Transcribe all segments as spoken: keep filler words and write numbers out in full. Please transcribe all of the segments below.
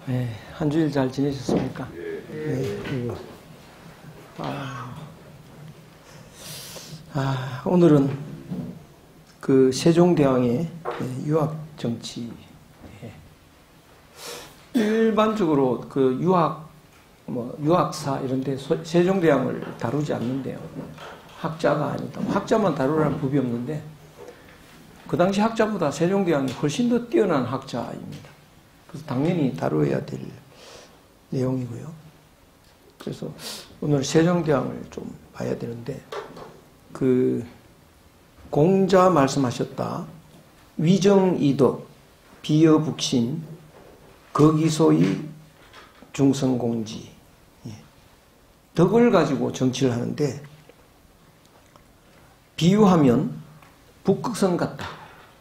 네, 한 주일 잘 지내셨습니까? 네. 아, 아, 오늘은 그 세종대왕의 유학 정치. 일반적으로 그 유학, 뭐 유학사 이런데 세종대왕을 다루지 않는데요. 학자가 아니다. 학자만 다루라는 법이 없는데 그 당시 학자보다 세종대왕이 훨씬 더 뛰어난 학자입니다. 그래서 당연히 다루어야 될 내용이고요. 그래서 오늘 세종대왕을 좀 봐야 되는데, 그 공자 말씀하셨다. 위정이덕, 비여북신, 거기소이 중성공지. 덕을 가지고 정치를 하는데, 비유하면 북극성 같다.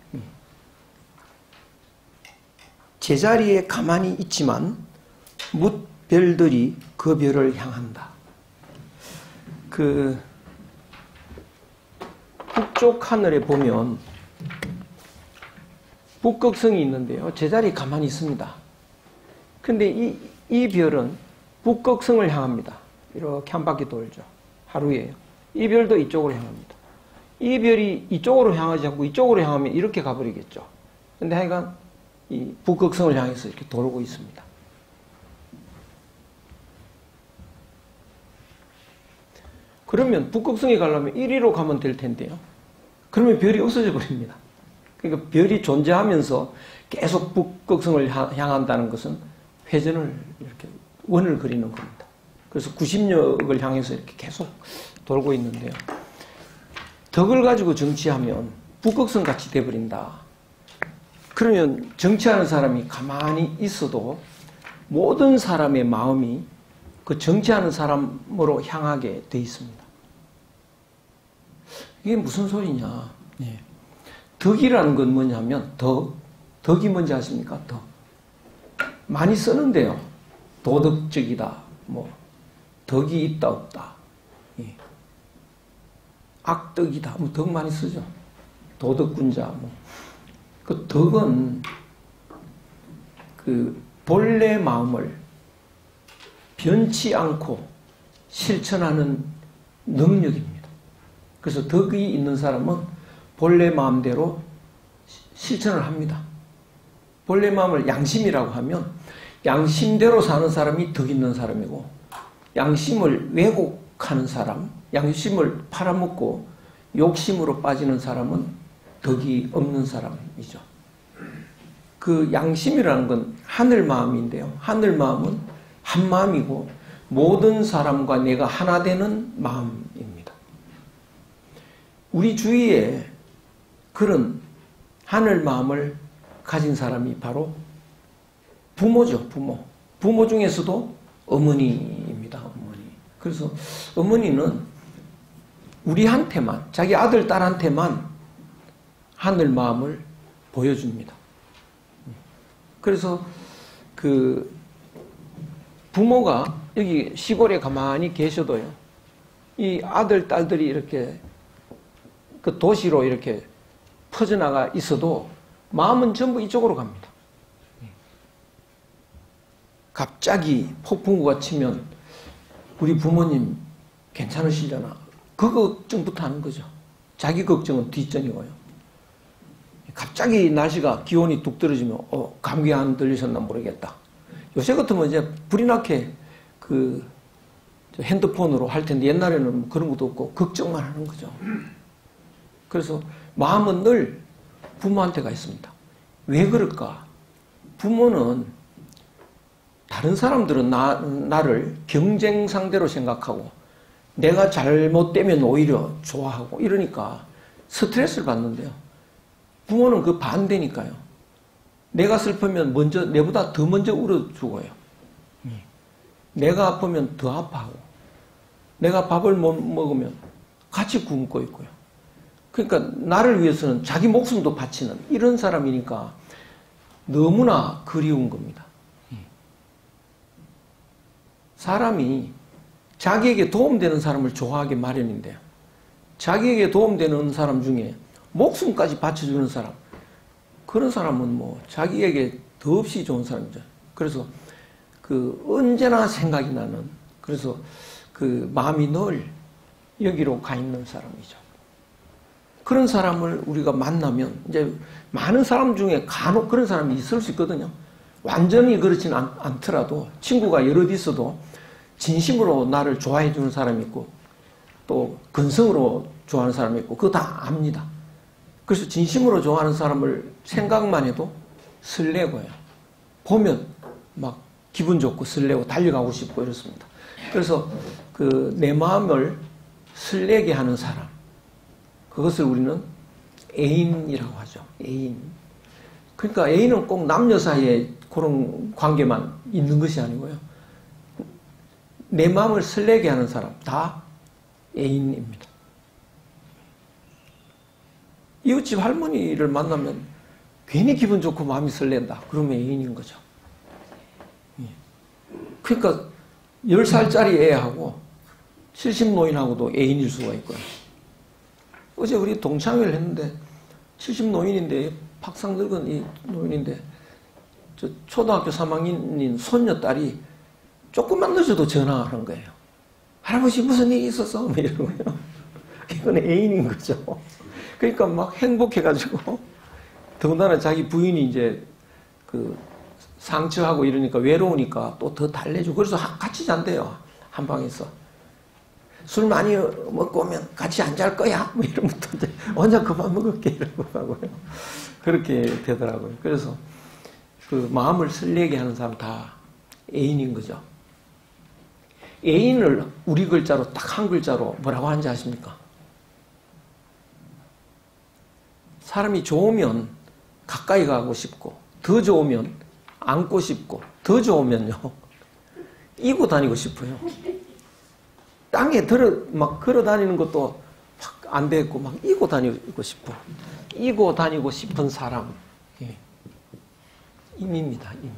제자리에 가만히 있지만 뭇 별들이 그 별을 향한다. 그 북쪽 하늘에 보면 북극성이 있는데요. 제자리에 가만히 있습니다. 근데 이, 이 별은 북극성을 향합니다. 이렇게 한 바퀴 돌죠. 하루에요. 이 별도 이쪽으로 향합니다. 이 별이 이쪽으로 향하지 않고 이쪽으로 향하면 이렇게 가버리겠죠. 근데 하여간 이 북극성을 향해서 이렇게 돌고 있습니다. 그러면 북극성에 가려면 이리로 가면 될 텐데요. 그러면 별이 없어져 버립니다. 그러니까 별이 존재하면서 계속 북극성을 향한다는 것은 회전을 이렇게 원을 그리는 겁니다. 그래서 구십역을 향해서 이렇게 계속 돌고 있는데요. 덕을 가지고 정치하면 북극성 같이 돼버린다. 그러면 정치하는 사람이 가만히 있어도 모든 사람의 마음이 그 정치하는 사람으로 향하게 돼 있습니다. 이게 무슨 소리냐? 예. 덕이라는 건 뭐냐면 덕. 덕이 뭔지 아십니까? 덕. 많이 쓰는데요. 도덕적이다. 뭐 덕이 있다 없다. 예. 악덕이다. 뭐 덕 많이 쓰죠. 도덕군자. 뭐. 그 덕은 그 본래 마음을 변치 않고 실천하는 능력입니다. 그래서 덕이 있는 사람은 본래 마음대로 실천을 합니다. 본래 마음을 양심이라고 하면 양심대로 사는 사람이 덕 있는 사람이고, 양심을 왜곡하는 사람, 양심을 팔아먹고 욕심으로 빠지는 사람은 덕이 없는 사람이죠. 그 양심이라는 건 하늘 마음인데요. 하늘 마음은 한 마음이고 모든 사람과 내가 하나 되는 마음입니다. 우리 주위에 그런 하늘 마음을 가진 사람이 바로 부모죠. 부모. 부모 중에서도 어머니입니다. 어머니. 그래서 어머니는 우리한테만, 자기 아들, 딸한테만 하늘 마음을 보여줍니다. 그래서 그 부모가 여기 시골에 가만히 계셔도요, 이 아들, 딸들이 이렇게 그 도시로 이렇게 퍼져나가 있어도 마음은 전부 이쪽으로 갑니다. 갑자기 폭풍우가 치면 우리 부모님 괜찮으시려나? 그 걱정부터 하는 거죠. 자기 걱정은 뒷전이고요. 갑자기 날씨가 기온이 뚝 떨어지면 어, 감기 안 들리셨나 모르겠다. 요새 같으면 이제 불이 나게 그 핸드폰으로 할 텐데 옛날에는 그런 것도 없고 걱정만 하는 거죠. 그래서 마음은 늘 부모한테 가 있습니다. 왜 그럴까? 부모는 다른 사람들은 나, 나를 경쟁 상대로 생각하고 내가 잘못되면 오히려 좋아하고 이러니까 스트레스를 받는데요. 부모는 그 반대니까요. 내가 슬프면 먼저, 내보다 더 먼저 울어 죽어요. 내가 아프면 더 아파하고, 내가 밥을 못 먹으면 같이 굶고 있고요. 그러니까 나를 위해서는 자기 목숨도 바치는 이런 사람이니까 너무나 그리운 겁니다. 사람이 자기에게 도움되는 사람을 좋아하기 마련인데요. 자기에게 도움되는 사람 중에 목숨까지 바쳐주는 사람, 그런 사람은 뭐 자기에게 더없이 좋은 사람이죠. 그래서 그 언제나 생각이 나는, 그래서 그 마음이 늘 여기로 가 있는 사람이죠. 그런 사람을 우리가 만나면 이제 많은 사람 중에 간혹 그런 사람이 있을 수 있거든요. 완전히 그렇지는 않, 않더라도 친구가 여럿 있어도 진심으로 나를 좋아해 주는 사람이 있고 또 근성으로 좋아하는 사람이 있고 그거 다 압니다. 그래서 진심으로 좋아하는 사람을 생각만 해도 설레고요. 보면 막 기분 좋고 설레고 달려가고 싶고 이렇습니다. 그래서 그 내 마음을 설레게 하는 사람, 그것을 우리는 애인이라고 하죠. 애인. 그러니까 애인은 꼭 남녀 사이에 그런 관계만 있는 것이 아니고요. 내 마음을 설레게 하는 사람 다 애인입니다. 이웃집 할머니를 만나면 괜히 기분 좋고 마음이 설렌다. 그러면 애인인 거죠. 그러니까 열 살짜리 애하고 칠십 노인하고도 애인일 수가 있고요. 어제 우리 동창회를 했는데 칠십 노인인데 박상 늙은 이 노인인데 저 초등학교 삼 학년인 손녀딸이 조금만 늦어도 전화하는 거예요. 할아버지 무슨 일이 있었어? 뭐 이런 거예요. 이건 애인인 거죠. 그러니까 막 행복해가지고 더군다나 자기 부인이 이제 그 상처하고 이러니까 외로우니까 또 더 달래주고 그래서 같이 잔대요. 한 방에서. 술 많이 먹고 오면 같이 안 잘 거야? 뭐 이러면 또 이제 혼자 그만 먹을게 이러고 하고요. 그렇게 되더라고요. 그래서 그 마음을 설레게 하는 사람 다 애인인 거죠. 애인을 우리 글자로 딱 한 글자로 뭐라고 하는지 아십니까? 사람이 좋으면 가까이 가고 싶고 더 좋으면 안고 싶고 더 좋으면요 이고 다니고 싶어요. 땅에 들어 막 걸어 다니는 것도 막 안 되겠고 막 이고 다니고 싶어. 이고 다니고 싶은 사람. 예. 임입니다. 임.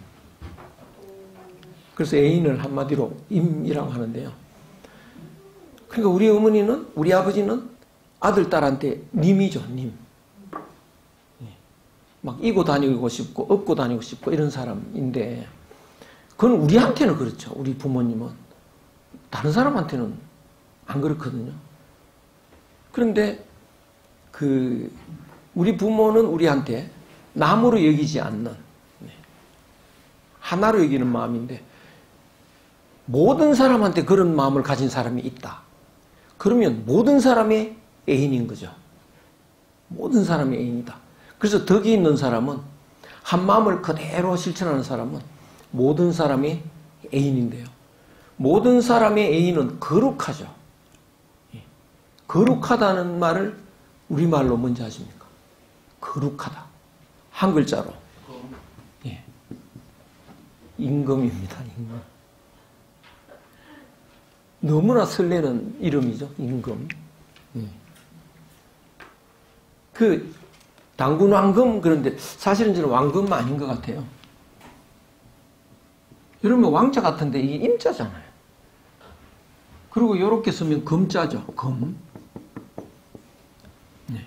그래서 애인을 한마디로 임이라고 하는데요. 그러니까 우리 어머니는 우리 아버지는 아들 딸한테 님이죠. 님. 예. 막 이고 다니고 싶고 업고 다니고 싶고 이런 사람인데 그건 우리한테는 그렇죠. 우리 부모님은. 다른 사람한테는 안 그렇거든요. 그런데 그 우리 부모는 우리한테 남으로 여기지 않는 하나로 여기는 마음인데 모든 사람한테 그런 마음을 가진 사람이 있다. 그러면 모든 사람의 애인인 거죠. 모든 사람의 애인이다. 그래서 덕이 있는 사람은 한 마음을 그대로 실천하는 사람은 모든 사람의 애인인데요. 모든 사람의 애인은 거룩하죠. 거룩하다는 말을 우리말로 뭔지 아십니까? 거룩하다. 한 글자로. 예. 임금입니다. 임금. 너무나 설레는 이름이죠. 임금. 예. 그 당군 왕금 그런데 사실은 저는 왕금은 아닌 것 같아요. 여러분 왕자 같은데 이게 임자잖아요. 그리고 이렇게 쓰면 금자죠. 금. 네.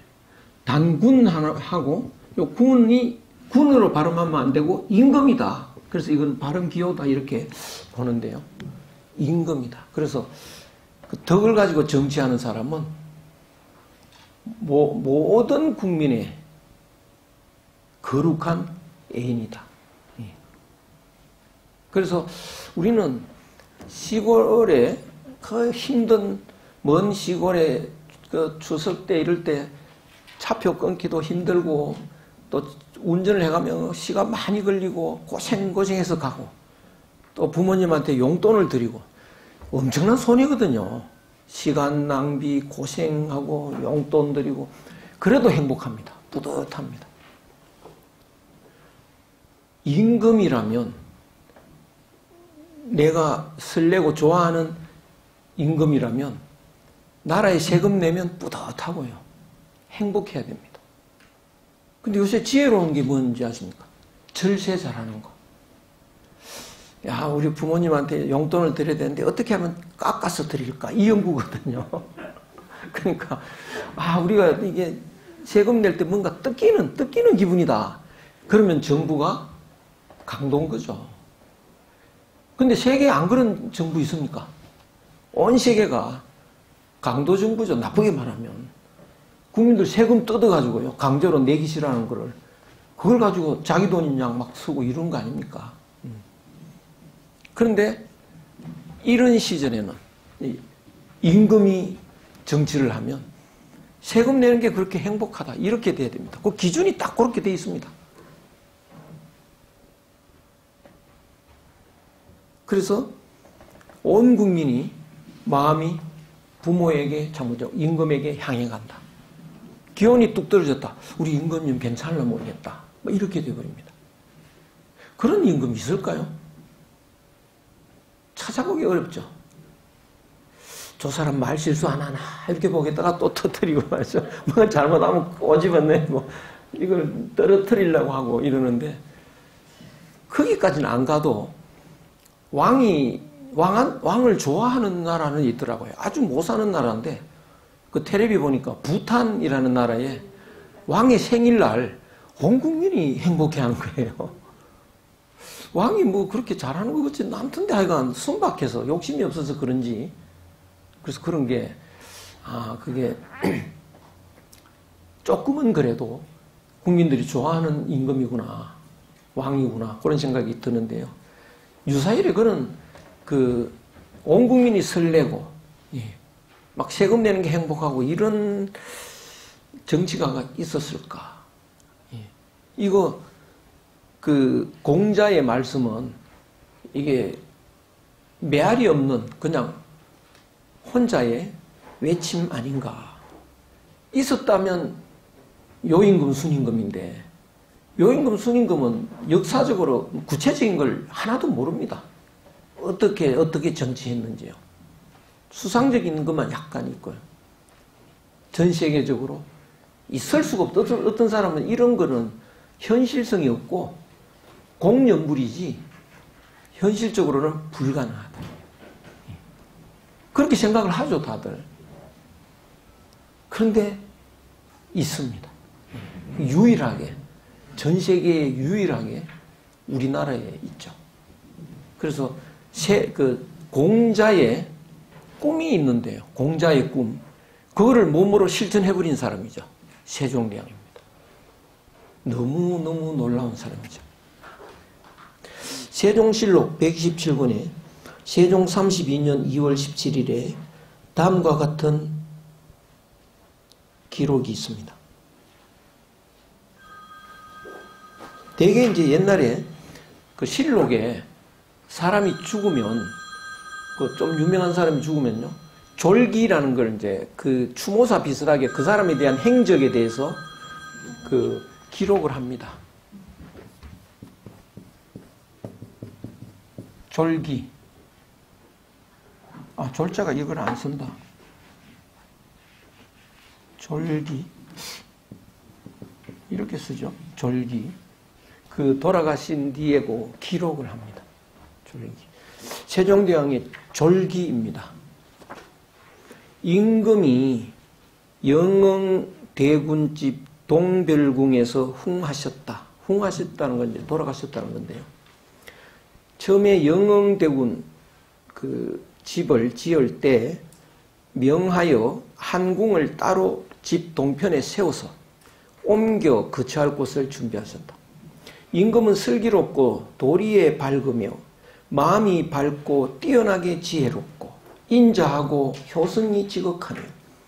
단군하고 요 군이 군으로 발음하면 안 되고 임금이다. 그래서 이건 발음 기호다 이렇게 보는데요. 임금이다. 그래서 그 덕을 가지고 정치하는 사람은 모, 모든 국민의 거룩한 애인이다. 예. 그래서 우리는 시골에 그 힘든 먼 시골에 그 추석 때 이럴 때 차표 끊기도 힘들고 또 운전을 해가면 시간 많이 걸리고 고생고생해서 가고 또 부모님한테 용돈을 드리고 엄청난 손해거든요. 시간 낭비, 고생하고 용돈 드리고 그래도 행복합니다. 뿌듯합니다. 임금이라면 내가 설레고 좋아하는 임금이라면 나라에 세금 내면 뿌듯하고요. 행복해야 됩니다. 근데 요새 지혜로운 게 뭔지 아십니까? 절세 잘하는 거. 야, 우리 부모님한테 용돈을 드려야 되는데 어떻게 하면 깎아서 드릴까? 이 연구거든요. 그러니까 아, 우리가 이게 세금 낼 때 뭔가 뜯기는 뜯기는 기분이다. 그러면 정부가 강도인 거죠. 근데 세계에 안 그런 정부 있습니까? 온 세계가 강도 정부죠. 나쁘게 말하면. 국민들 세금 뜯어가지고요. 강제로 내기 싫어하는 거를. 그걸 가지고 자기 돈인 양 막 쓰고 이런 거 아닙니까? 그런데 이런 시절에는 임금이 정치를 하면 세금 내는 게 그렇게 행복하다. 이렇게 돼야 됩니다. 그 기준이 딱 그렇게 돼 있습니다. 그래서 온 국민이 마음이 부모에게, 참으죠, 임금에게 향해 간다. 기운이 뚝 떨어졌다. 우리 임금 좀 괜찮을라 모르겠다. 뭐 이렇게 돼버립니다. 그런 임금이 있을까요? 찾아보기 어렵죠. 저 사람 말 실수 안 하나 이렇게 보겠다가 또 터뜨리고 말이죠. 뭔가 잘못하면 꼬집어내고 이걸 떨어뜨리려고 하고 이러는데 거기까지는 안 가도 왕이 왕한, 왕을 좋아하는 나라는 있더라고요. 아주 못 사는 나라인데 그 텔레비 보니까 부탄이라는 나라에 왕의 생일날 온 국민이 행복해하는 거예요. 왕이 뭐 그렇게 잘하는 것 같지 않던데 하여간 순박해서 욕심이 없어서 그런지 그래서 그런 게 아 그게 조금은 그래도 국민들이 좋아하는 임금이구나 왕이구나 그런 생각이 드는데요. 유사일에 그런 그 온 국민이 설레고 예, 막 세금 내는 게 행복하고 이런 정치가가 있었을까? 예, 이거 그 공자의 말씀은 이게 메아리 없는 그냥 혼자의 외침 아닌가? 있었다면 요임금, 순임금인데 요임금, 순임금은 역사적으로 구체적인 걸 하나도 모릅니다. 어떻게 어떻게 정치했는지요. 수상적인 것만 약간 있고요. 전 세계적으로 있을 수가 없다. 어떤, 어떤 사람은 이런 거는 현실성이 없고 공연물이지 현실적으로는 불가능하다. 그렇게 생각을 하죠, 다들. 그런데 있습니다. 유일하게, 전 세계에 유일하게 우리나라에 있죠. 그래서 세, 그 공자의 꿈이 있는데요. 공자의 꿈. 그거를 몸으로 실천해버린 사람이죠. 세종대왕입니다. 너무너무 놀라운 사람이죠. 세종실록 백이십칠 권에 세종 삼십이 년 이월 십칠일에 다음과 같은 기록이 있습니다. 대개 이제 옛날에 그 실록에 사람이 죽으면 그 좀 유명한 사람이 죽으면요 졸기라는 걸 이제 그 추모사 비슷하게 그 사람에 대한 행적에 대해서 그 기록을 합니다. 졸기. 아, 졸자가 이걸 안 쓴다. 졸기. 이렇게 쓰죠. 졸기. 그 돌아가신 뒤에고 기록을 합니다. 졸기. 세종대왕의 졸기입니다. 임금이 영흥대군집 동별궁에서 흥하셨다. 흥하셨다는 건 이제 돌아가셨다는 건데요. 처음에 영흥대군 그 집을 지을 때 명하여 한 궁을 따로 집 동편에 세워서 옮겨 거처할 곳을 준비하셨다. 임금은 슬기롭고 도리에 밝으며 마음이 밝고 뛰어나게 지혜롭고 인자하고 효성이 지극하며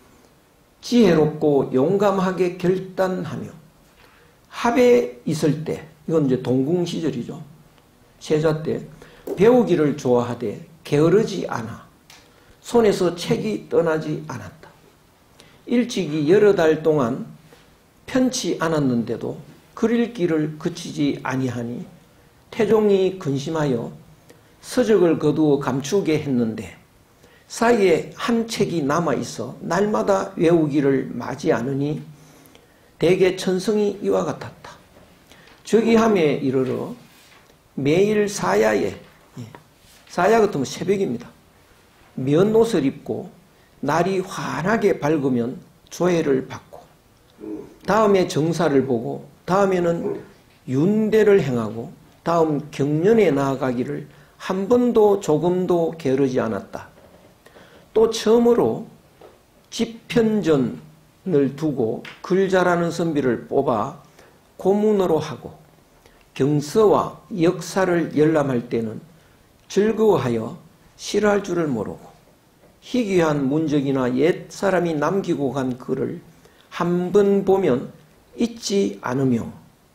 지혜롭고 용감하게 결단하며 합에 있을 때 이건 이제 동궁 시절이죠. 세자 때 배우기를 좋아하되 게으르지 않아 손에서 책이 떠나지 않았다. 일찍이 여러 달 동안 편치 않았는데도 글 읽기를 그치지 아니하니 태종이 근심하여 서적을 거두어 감추게 했는데 사이에 한 책이 남아있어 날마다 외우기를 마지 않으니 대개 천성이 이와 같았다. 저기함에 이르러 매일 사야에, 사야 같으면 새벽입니다. 면옷을 입고 날이 환하게 밝으면 조회를 받고 다음에 정사를 보고 다음에는 윤대를 행하고 다음 경련에 나아가기를 한 번도 조금도 게으르지 않았다. 또 처음으로 집현전을 두고 글 잘하는 선비를 뽑아 고문으로 하고 경서와 역사를 열람할 때는 즐거워하여 싫어할 줄을 모르고 희귀한 문적이나 옛 사람이 남기고 간 글을 한 번 보면 잊지 않으며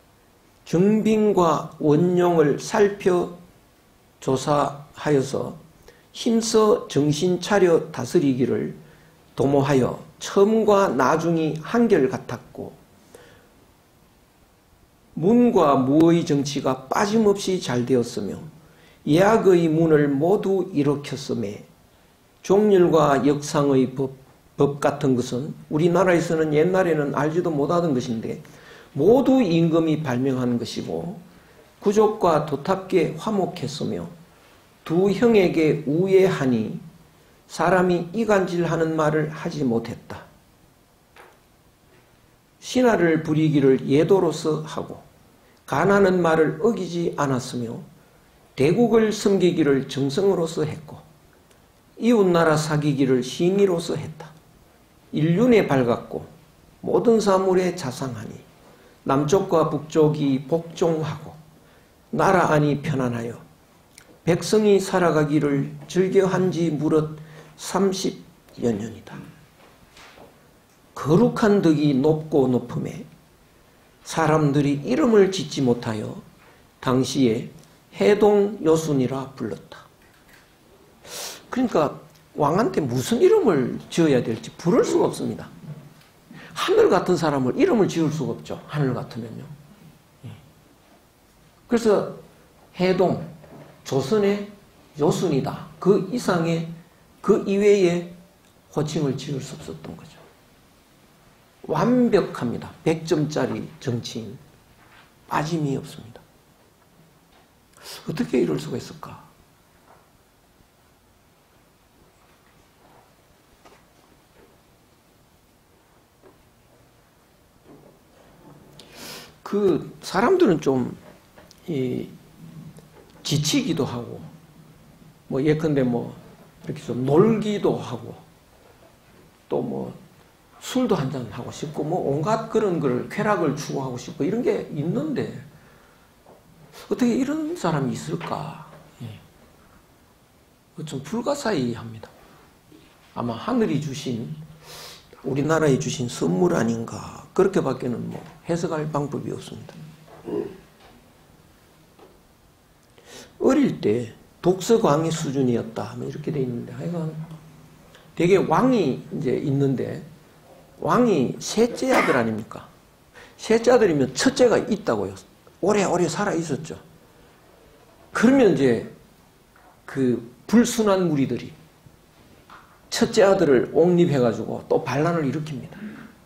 정빙과 원용을 살펴 조사하여서 힘써 정신 차려 다스리기를 도모하여 처음과 나중이 한결같았고 문과 무의 정치가 빠짐없이 잘 되었으며 예학의 문을 모두 일으켰음에 종률과 역상의 법, 법 같은 것은 우리나라에서는 옛날에는 알지도 못하던 것인데 모두 임금이 발명한 것이고 구족과 도탑께 화목했으며 두 형에게 우애하니 사람이 이간질하는 말을 하지 못했다. 신하를 부리기를 예도로서 하고 간하는 말을 어기지 않았으며 대국을 섬기기를 정성으로서 했고 이웃나라 사귀기를 신의로서 했다. 인륜에 밝았고 모든 사물에 자상하니 남쪽과 북쪽이 복종하고 나라 안이 편안하여 백성이 살아가기를 즐겨한 지 무릇 삼십여 년이다. 거룩한 덕이 높고 높음에 사람들이 이름을 짓지 못하여 당시에 해동요순이라 불렀다. 그러니까 왕한테 무슨 이름을 지어야 될지 부를 수가 없습니다. 하늘 같은 사람을 이름을 지을 수가 없죠. 하늘 같으면요. 그래서 해동, 조선의 요순이다. 그 이상의, 그 이외의 호칭을 지을 수 없었던 거죠. 완벽합니다. 백 점짜리 정치인. 빠짐이 없습니다. 어떻게 이럴 수가 있을까? 그 사람들은 좀 이 지치기도 하고 뭐 예컨대 뭐 이렇게 좀 놀기도 하고 또 뭐 술도 한잔 하고 싶고 뭐 온갖 그런 걸 쾌락을 추구하고 싶고 이런 게 있는데 어떻게 이런 사람이 있을까? 예. 좀 불가사의합니다. 아마 하늘이 주신 우리나라에 주신 선물 아닌가 그렇게밖에는 뭐 해석할 방법이 없습니다. 어릴 때 독서광의 수준이었다 이렇게 돼 있는데 하여간 되게 왕이 이제 있는데 왕이 셋째 아들 아닙니까? 셋째 아들이면 첫째가 있다고요. 오래오래 살아 있었죠. 그러면 이제 그 불순한 무리들이 첫째 아들을 옹립해가지고 또 반란을 일으킵니다.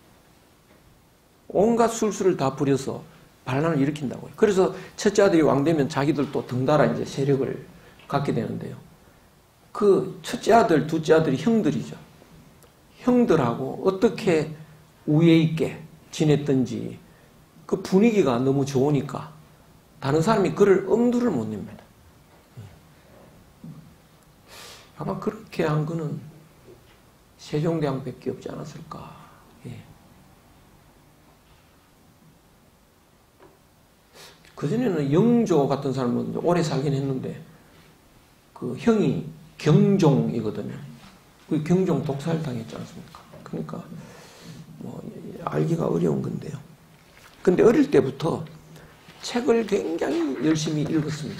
온갖 술수를 다 부려서 반란을 일으킨다고요. 그래서 첫째 아들이 왕 되면 자기들 또 덩달아 이제 세력을 갖게 되는데요. 그 첫째 아들, 둘째 아들이 형들이죠. 형들하고 어떻게 우애 있게 지냈던지 그 분위기가 너무 좋으니까 다른 사람이 그를 엄두를 못 냅니다. 아마 그렇게 한 거는 세종대왕밖에 없지 않았을까. 예. 그전에는 영조 같은 사람은 오래 살긴 했는데 그 형이 경종이거든요. 그 경종 독살 당했지 않습니까? 그러니까 뭐 알기가 어려운 건데요. 근데 어릴 때부터 책을 굉장히 열심히 읽었습니다.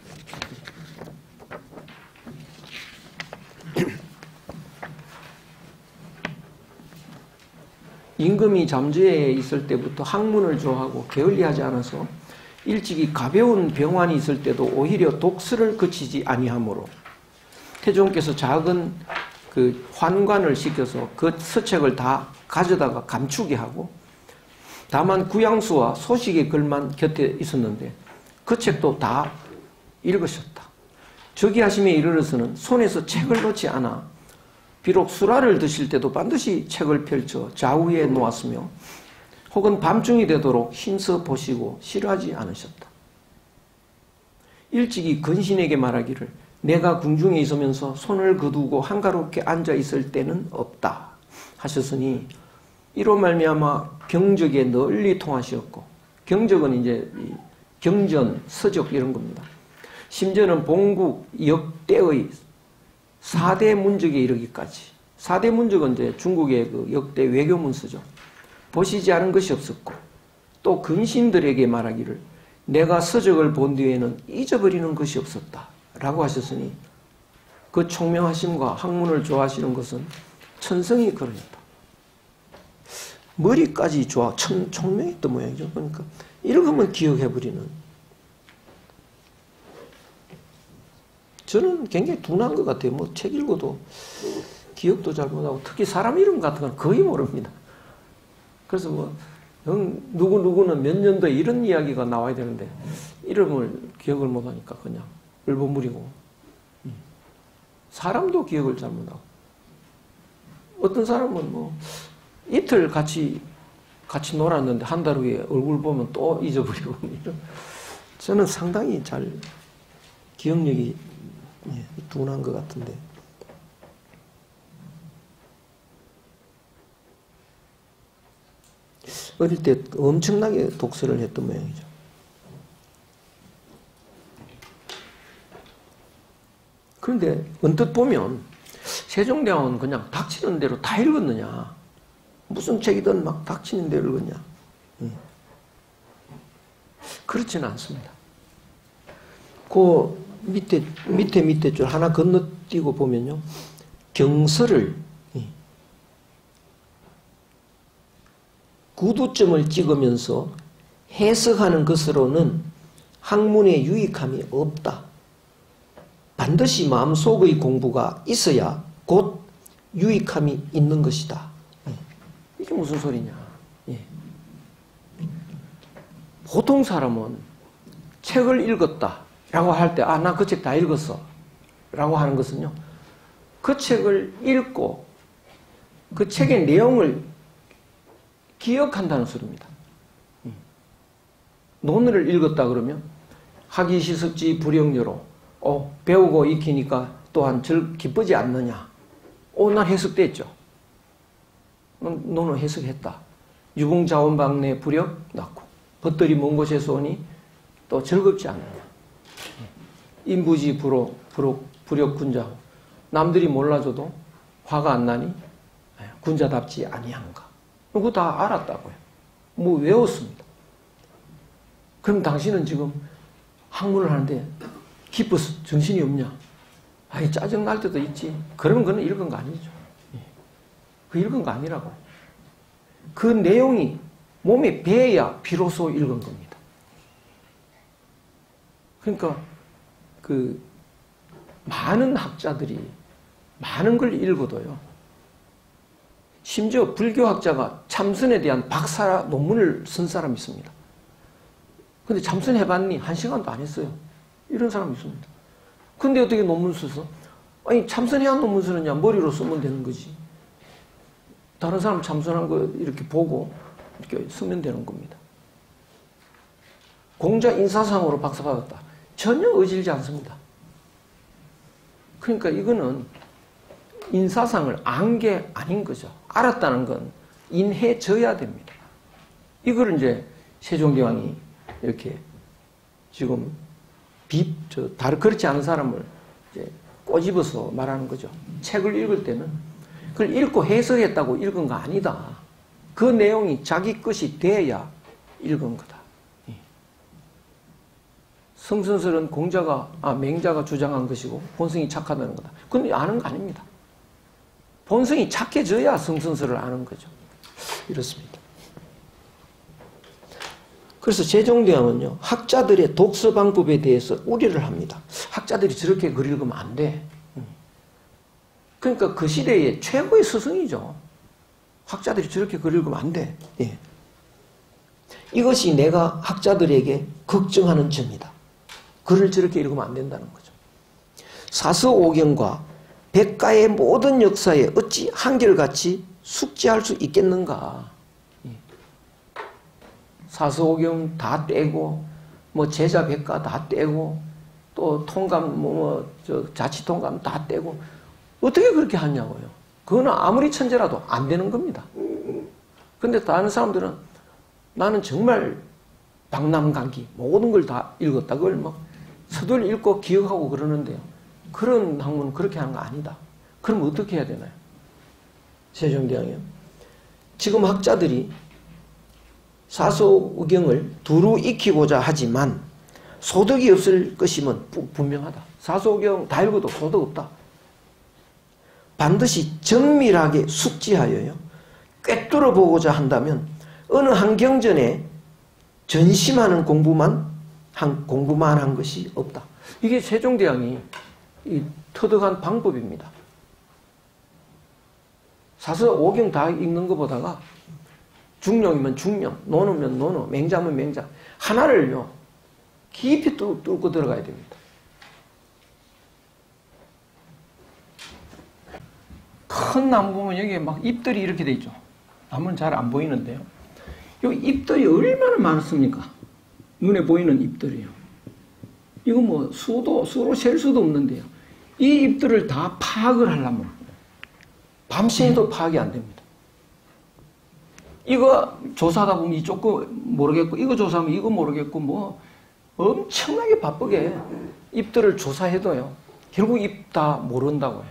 임금이 잠재에 있을 때부터 학문을 좋아하고 게을리하지 않아서 일찍이 가벼운 병환이 있을 때도 오히려 독서를 그치지 아니하므로 태종께서 작은 그 환관을 시켜서 그 서책을 다 가져다가 감추게 하고 다만 구양수와 소식의 글만 곁에 있었는데 그 책도 다 읽으셨다. 저기하심에 이르러서는 손에서 책을 놓지 않아 비록 수라를 드실 때도 반드시 책을 펼쳐 좌우에 놓았으며 혹은 밤중이 되도록 힘써 보시고 싫어하지 않으셨다. 일찍이 근신에게 말하기를 내가 궁중에 있으면서 손을 거두고 한가롭게 앉아 있을 때는 없다 하셨으니 이로 말미암아 경적에 널리 통하시었고, 경적은 이제 경전, 서적 이런 겁니다. 심지어는 봉국 역대의 사대 문적에 이르기까지. 사대 문적은 이제 중국의 그 역대 외교 문서죠. 보시지 않은 것이 없었고, 또 근신들에게 말하기를 내가 서적을 본 뒤에는 잊어버리는 것이 없었다 라고 하셨으니, 그 총명하심과 학문을 좋아하시는 것은 천성이 그러했다. 머리까지 좋아, 청, 총명했던 모양이죠. 그러니까 읽으면 기억해버리는. 저는 굉장히 둔한 것 같아요. 뭐 책 읽어도 기억도 잘 못하고, 특히 사람 이름 같은 건 거의 모릅니다. 그래서 뭐 누구누구는 몇 년도에 이런 이야기가 나와야 되는데 이름을 기억을 못하니까 그냥 을보물이고, 사람도 기억을 잘 못하고, 어떤 사람은 뭐 이틀 같이 같이 놀았는데 한 달 후에 얼굴 보면 또 잊어버리고, 이런. 저는 상당히 잘 기억력이 둔한 것 같은데. 어릴 때 엄청나게 독서를 했던 모양이죠. 그런데 언뜻 보면 세종대왕은 그냥 닥치는 대로 다 읽었느냐, 무슨 책이든 막 닥치는 대로 읽었냐. 그렇지는 않습니다. 그 밑에 밑에 밑에 줄 하나 건너뛰고 보면요, 경서를 구두점을 찍으면서 해석하는 것으로는 학문의 유익함이 없다. 반드시 마음속의 공부가 있어야 곧 유익함이 있는 것이다. 이게 무슨 소리냐. 예. 보통 사람은 책을 읽었다 라고 할 때, 아, 나 그 책 다 읽었어 라고 하는 것은요, 그 책을 읽고 그 책의 내용을 기억한다는 소리입니다. 논어를 읽었다 그러면 학이시석지 불영여로, 어, 배우고 익히니까 또한 절 기쁘지 않느냐. 어, 난 해석됐죠. 논어 해석했다. 유봉자원방내 불역 낳고 벗들이 먼 곳에서 오니 또 즐겁지 않느냐. 인부지 불호, 불호, 불역 군자호. 남들이 몰라줘도 화가 안 나니 군자답지 아니한가. 그거 다 알았다고요. 뭐 외웠습니다. 그럼 당신은 지금 학문을 하는데 기뻐서 정신이 없냐? 아니, 짜증날 때도 있지. 그러면 그건 읽은 거 아니죠. 그 읽은 거 아니라고. 그 내용이 몸에 배야 비로소 읽은 겁니다. 그러니까 그 많은 학자들이 많은 걸 읽어도요, 심지어 불교학자가 참선에 대한 박사 논문을 쓴 사람이 있습니다. 근데 참선 해봤니? 한 시간도 안 했어요. 이런 사람이 있습니다. 근데 어떻게 논문 써서? 아니, 참선해야 논문 쓰느냐? 머리로 쓰면 되는 거지. 다른 사람 참선한 거 이렇게 보고 이렇게 쓰면 되는 겁니다. 공자 인사상으로 박사 받았다. 전혀 의질지 않습니다. 그러니까 이거는 인사상을 안 게 아닌 거죠. 알았다는 건 인해져야 됩니다. 이걸 이제 세종대왕이 이렇게 지금 비, 저, 다른 그렇지 않은 사람을 이제 꼬집어서 말하는 거죠. 책을 읽을 때는 그걸 읽고 해석했다고 읽은 거 아니다. 그 내용이 자기 것이 돼야 읽은 거다. 성선설은 공자가, 아, 맹자가 주장한 것이고 본성이 착하다는 거다. 근데 아는 거 아닙니다. 본성이 착해져야 성선설을 아는 거죠. 이렇습니다. 그래서 세종대왕은요, 학자들의 독서 방법에 대해서 우려를 합니다. 학자들이 저렇게 글 읽으면 안 돼. 그러니까 그 시대의 최고의 스승이죠. 학자들이 저렇게 글 읽으면 안 돼. 예. 이것이 내가 학자들에게 걱정하는 점이다. 글을 저렇게 읽으면 안 된다는 거죠. 사서오경과 백가의 모든 역사에 어찌 한결같이 숙지할 수 있겠는가. 사서오경 다 떼고 뭐 제자 백가 다 떼고 또 통감, 뭐, 저 자치 통감 다 떼고 어떻게 그렇게 하냐고요. 그거는 아무리 천재라도 안 되는 겁니다. 근데 다른 사람들은 나는 정말 박람강기 모든 걸 다 읽었다. 그걸 막 서둘 읽고 기억하고 그러는데요. 그런 학문은 그렇게 하는 거 아니다. 그럼 어떻게 해야 되나요? 세종대왕이요. 지금 학자들이 사소의경을 두루 익히고자 하지만 소득이 없을 것임은 분명하다. 사소의경 다 읽어도 소득 없다. 반드시 정밀하게 숙지하여요. 꿰뚫어 보고자 한다면 어느 한 경전에 전심하는 공부만 한 공부만 한 것이 없다. 이게 세종대왕이 이 터득한 방법입니다. 사서오경 다 읽는 것보다가 중령이면 중령, 논어면 논어, 맹자면 맹자 하나를요 깊이 뚫고 들어가야 됩니다. 큰 나무 보면 여기에 막 잎들이 이렇게 돼 있죠. 나무는 잘 안 보이는데요. 이 잎들이 얼마나 많습니까? 눈에 보이는 잎들이요. 이거 뭐 수도, 수로 셀 수도 없는데요. 이 잎들을 다 파악을 하려면 밤새도 파악이 안 됩니다. 이거 조사하다 보면 이쪽 거 모르겠고, 이거 조사하면 이거 모르겠고, 뭐 엄청나게 바쁘게 잎들을 조사해도요. 결국 잎 다 모른다고요.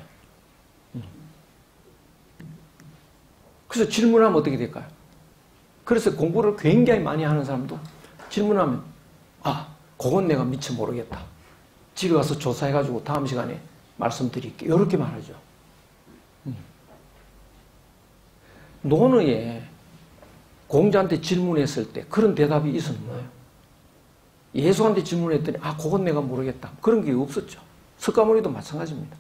그래서 질문하면 어떻게 될까요? 그래서 공부를 굉장히 많이 하는 사람도 질문하면 아, 그건 내가 미처 모르겠다. 집에 가서 조사해가지고 다음 시간에 말씀드릴게요. 이렇게 말하죠. 논어에 공자한테 질문했을 때 그런 대답이 있었나요? 예수한테 질문했더니 아, 그건 내가 모르겠다. 그런 게 없었죠. 석가모니도 마찬가지입니다.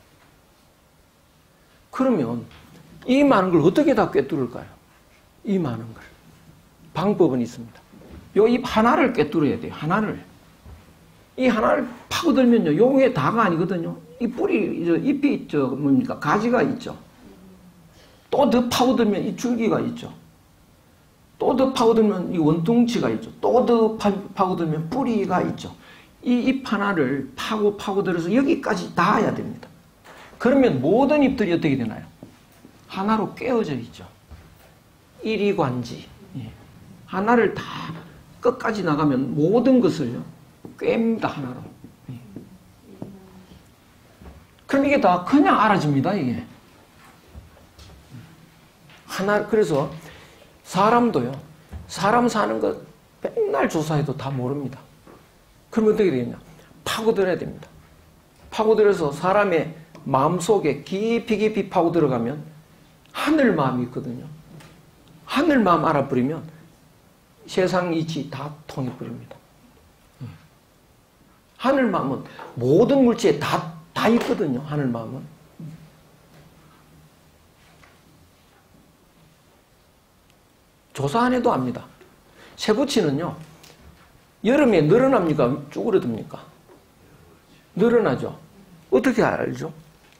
그러면 이 많은 걸 어떻게 다 꿰뚫을까요? 이 많은 걸. 방법은 있습니다. 요 잎 하나를 꿰뚫어야 돼요. 하나를. 이 하나를 파고들면요. 용의 다가 아니거든요. 이 뿌리, 저 잎이 있죠. 뭡니까? 가지가 있죠. 또 더 파고들면 이 줄기가 있죠. 또 더 파고들면 이 원둥치가 있죠. 또 더 파고들면 뿌리가 있죠. 이 잎 하나를 파고 파고들어서 여기까지 닿아야 됩니다. 그러면 모든 잎들이 어떻게 되나요? 하나로 꿰어져 있죠. 일이관지. 예. 하나를 다 끝까지 나가면 모든 것을요, 꿰입니다, 하나로. 예. 그럼 이게 다 그냥 알아집니다, 이게. 하나, 그래서 사람도요, 사람 사는 것 맨날 조사해도 다 모릅니다. 그럼 어떻게 되겠냐? 파고들어야 됩니다. 파고들어서 사람의 마음속에 깊이 깊이 파고들어가면 하늘 마음이 있거든요. 하늘 마음 알아버리면 세상 이치 다 통해버립니다. 하늘 마음은 모든 물체에 다, 다 있거든요. 하늘 마음은. 조사 안 해도 압니다. 쇠붙이는요, 여름에 늘어납니까? 쭈그러듭니까? 늘어나죠. 어떻게 알죠?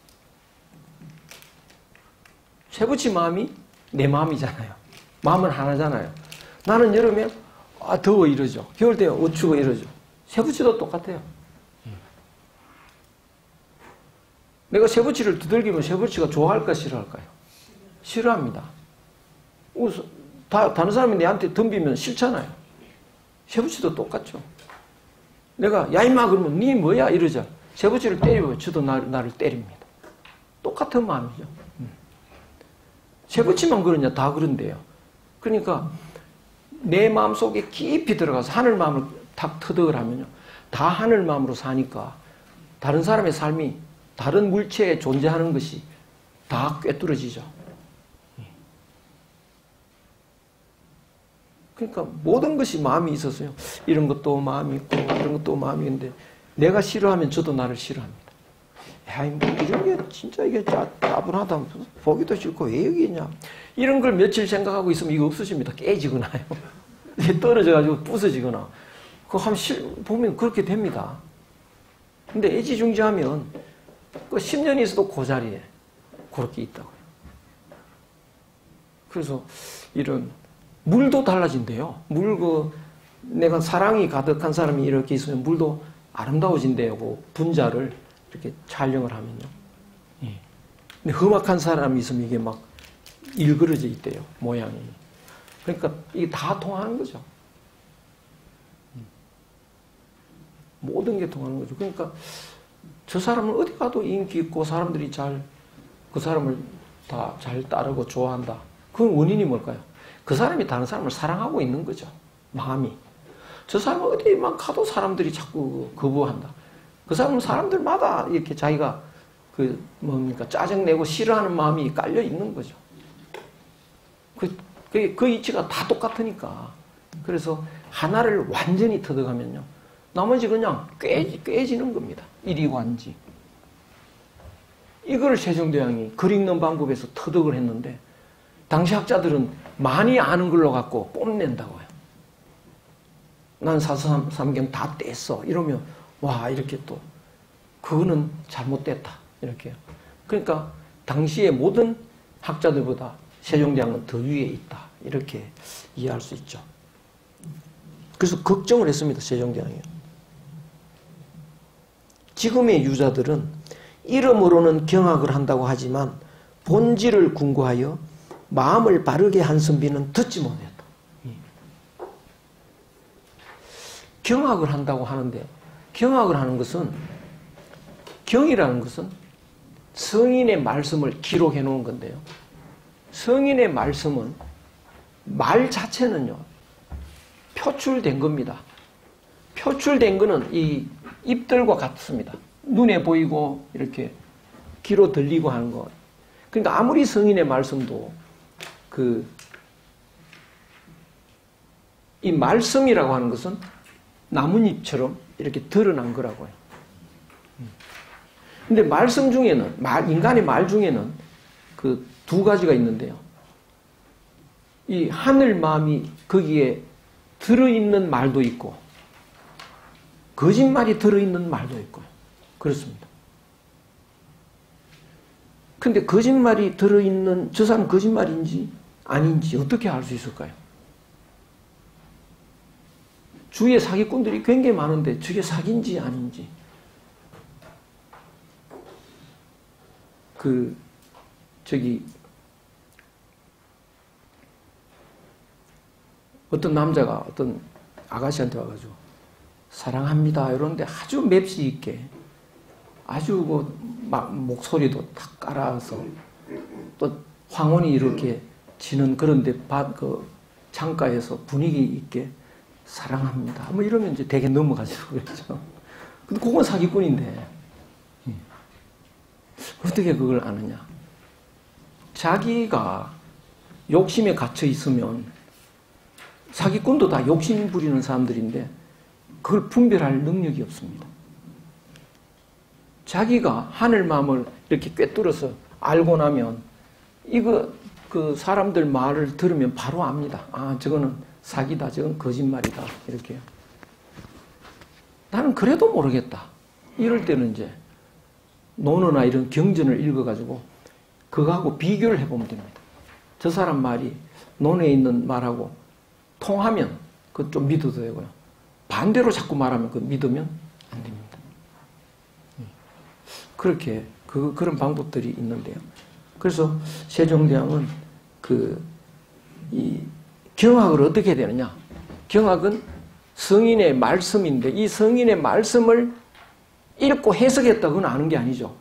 쇠붙이 마음이 내 마음이잖아요. 마음은 하나잖아요. 나는 여름에 아, 더워 이러죠. 겨울 때 어, 추워 이러죠. 쇠붙이도 똑같아요. 내가 쇠붙이를 두들기면 쇠붙이가 좋아할까 싫어할까요? 싫어합니다. 다, 다른 사람이 내한테 덤비면 싫잖아요. 쇠붙이도 똑같죠. 내가 야 임마 그러면 니 뭐야 이러죠. 쇠붙이를 때리면 저도 나, 나를 때립니다. 똑같은 마음이죠. 쇠붙이만 그러냐? 다 그런데요. 그러니까 내 마음속에 깊이 들어가서 하늘 마음을 탁 터득을 하면요. 다 하늘 마음으로 사니까 다른 사람의 삶이 다른 물체에 존재하는 것이 다 꿰뚫어지죠. 그러니까 모든 것이 마음이 있어서요. 이런 것도 마음이 있고 이런 것도 마음이 있는데 내가 싫어하면 저도 나를 싫어합니다. 야, 뭐 이런 게 진짜 이게 짜, 따분하다. 보기도 싫고 왜 여기 있냐. 이런 걸 며칠 생각하고 있으면 이거 없어집니다. 깨지거나요. 떨어져가지고 부서지거나. 그거 한번 실, 보면 그렇게 됩니다. 근데 애지중지하면 그 십 년이 있어도 그 자리에 그렇게 있다고요. 그래서 이런 물도 달라진대요. 물 그 내가 사랑이 가득한 사람이 이렇게 있으면 물도 아름다워진대요. 분자를 이렇게 촬영을 하면요. 예. 근데 험악한 사람이 있으면 이게 막 일그러져 있대요. 모양이. 그러니까 이게 다 통하는 거죠. 모든 게 통하는 거죠. 그러니까 저 사람은 어디 가도 인기 있고 사람들이 잘 그 사람을 다 잘 따르고 좋아한다. 그 원인이 뭘까요? 그 사람이 다른 사람을 사랑하고 있는 거죠. 마음이. 저 사람은 어디만 가도 사람들이 자꾸 거부한다. 그 사람은 사람들마다 이렇게 자기가 그 뭡니까 짜증내고 싫어하는 마음이 깔려 있는 거죠. 그, 그, 그 이치가 다 똑같으니까. 그래서 하나를 완전히 터득하면요. 나머지 그냥 꿰, 꿰지는 겁니다. 일이관지. 이걸 세종대왕이 글 읽는 방법에서 터득을 했는데 당시 학자들은 많이 아는 걸로 갖고 뽐낸다고요. 난 사서삼경 다 뗐어. 이러면 와 이렇게 또 그거는 잘못됐다. 이렇게요. 그러니까 당시의 모든 학자들보다 세종대왕은 더 위에 있다. 이렇게 이해할 수 있죠. 그래서 걱정을 했습니다. 세종대왕이요. 지금의 유자들은 이름으로는 경악을 한다고 하지만 본질을 궁구하여 마음을 바르게 한 선비는 듣지 못했다. 경악을 한다고 하는데 경악을 하는 것은 경이라는 것은 성인의 말씀을 기록해 놓은 건데요. 성인의 말씀은 말 자체는요. 표출된 겁니다. 표출된 거는 이 입들과 같습니다. 눈에 보이고 이렇게 귀로 들리고 하는 것. 그러니까 아무리 성인의 말씀도 그 이 말씀이라고 하는 것은 나뭇잎처럼 이렇게 드러난 거라고요. 근데 말씀 중에는 말, 인간의 말 중에는 그 두 가지가 있는데요. 이 하늘 마음이 거기에 들어있는 말도 있고 거짓말이 들어있는 말도 있고요. 그렇습니다. 근데 거짓말이 들어있는 저 사람 거짓말인지 아닌지 어떻게 알 수 있을까요? 주위에 사기꾼들이 굉장히 많은데 저게 사기인지 아닌지 그 저기 어떤 남자가 어떤 아가씨한테 와가지고 사랑합니다 이러는데 아주 맵시 있게 아주 뭐 막 목소리도 탁 깔아서 또 황혼이 이렇게 지는 그런데 그 창가에서 분위기 있게 사랑합니다. 뭐 이러면 이제 되게 넘어가죠. 그렇죠. 근데 그건 사기꾼인데 어떻게 그걸 아느냐? 자기가 욕심에 갇혀 있으면 사기꾼도 다 욕심 부리는 사람들인데 그걸 분별할 능력이 없습니다. 자기가 하늘 마음을 이렇게 꿰뚫어서 알고 나면 이거 그 사람들 말을 들으면 바로 압니다. 아, 저거는 사기다. 저건 거짓말이다. 이렇게요. 나는 그래도 모르겠다. 이럴 때는 이제 논어나 이런 경전을 읽어가지고 그거하고 비교를 해보면 됩니다. 저 사람 말이 논에 있는 말하고 통하면 그거 좀 믿어도 되고요. 반대로 자꾸 말하면 그거 믿으면 안 됩니다. 그렇게 그, 그런 방법들이 있는데요. 그래서 세종대왕은 그 이 경악을 어떻게 해야 되느냐? 경악은 성인의 말씀인데 이 성인의 말씀을 읽고 해석했다고는 아는 게 아니죠.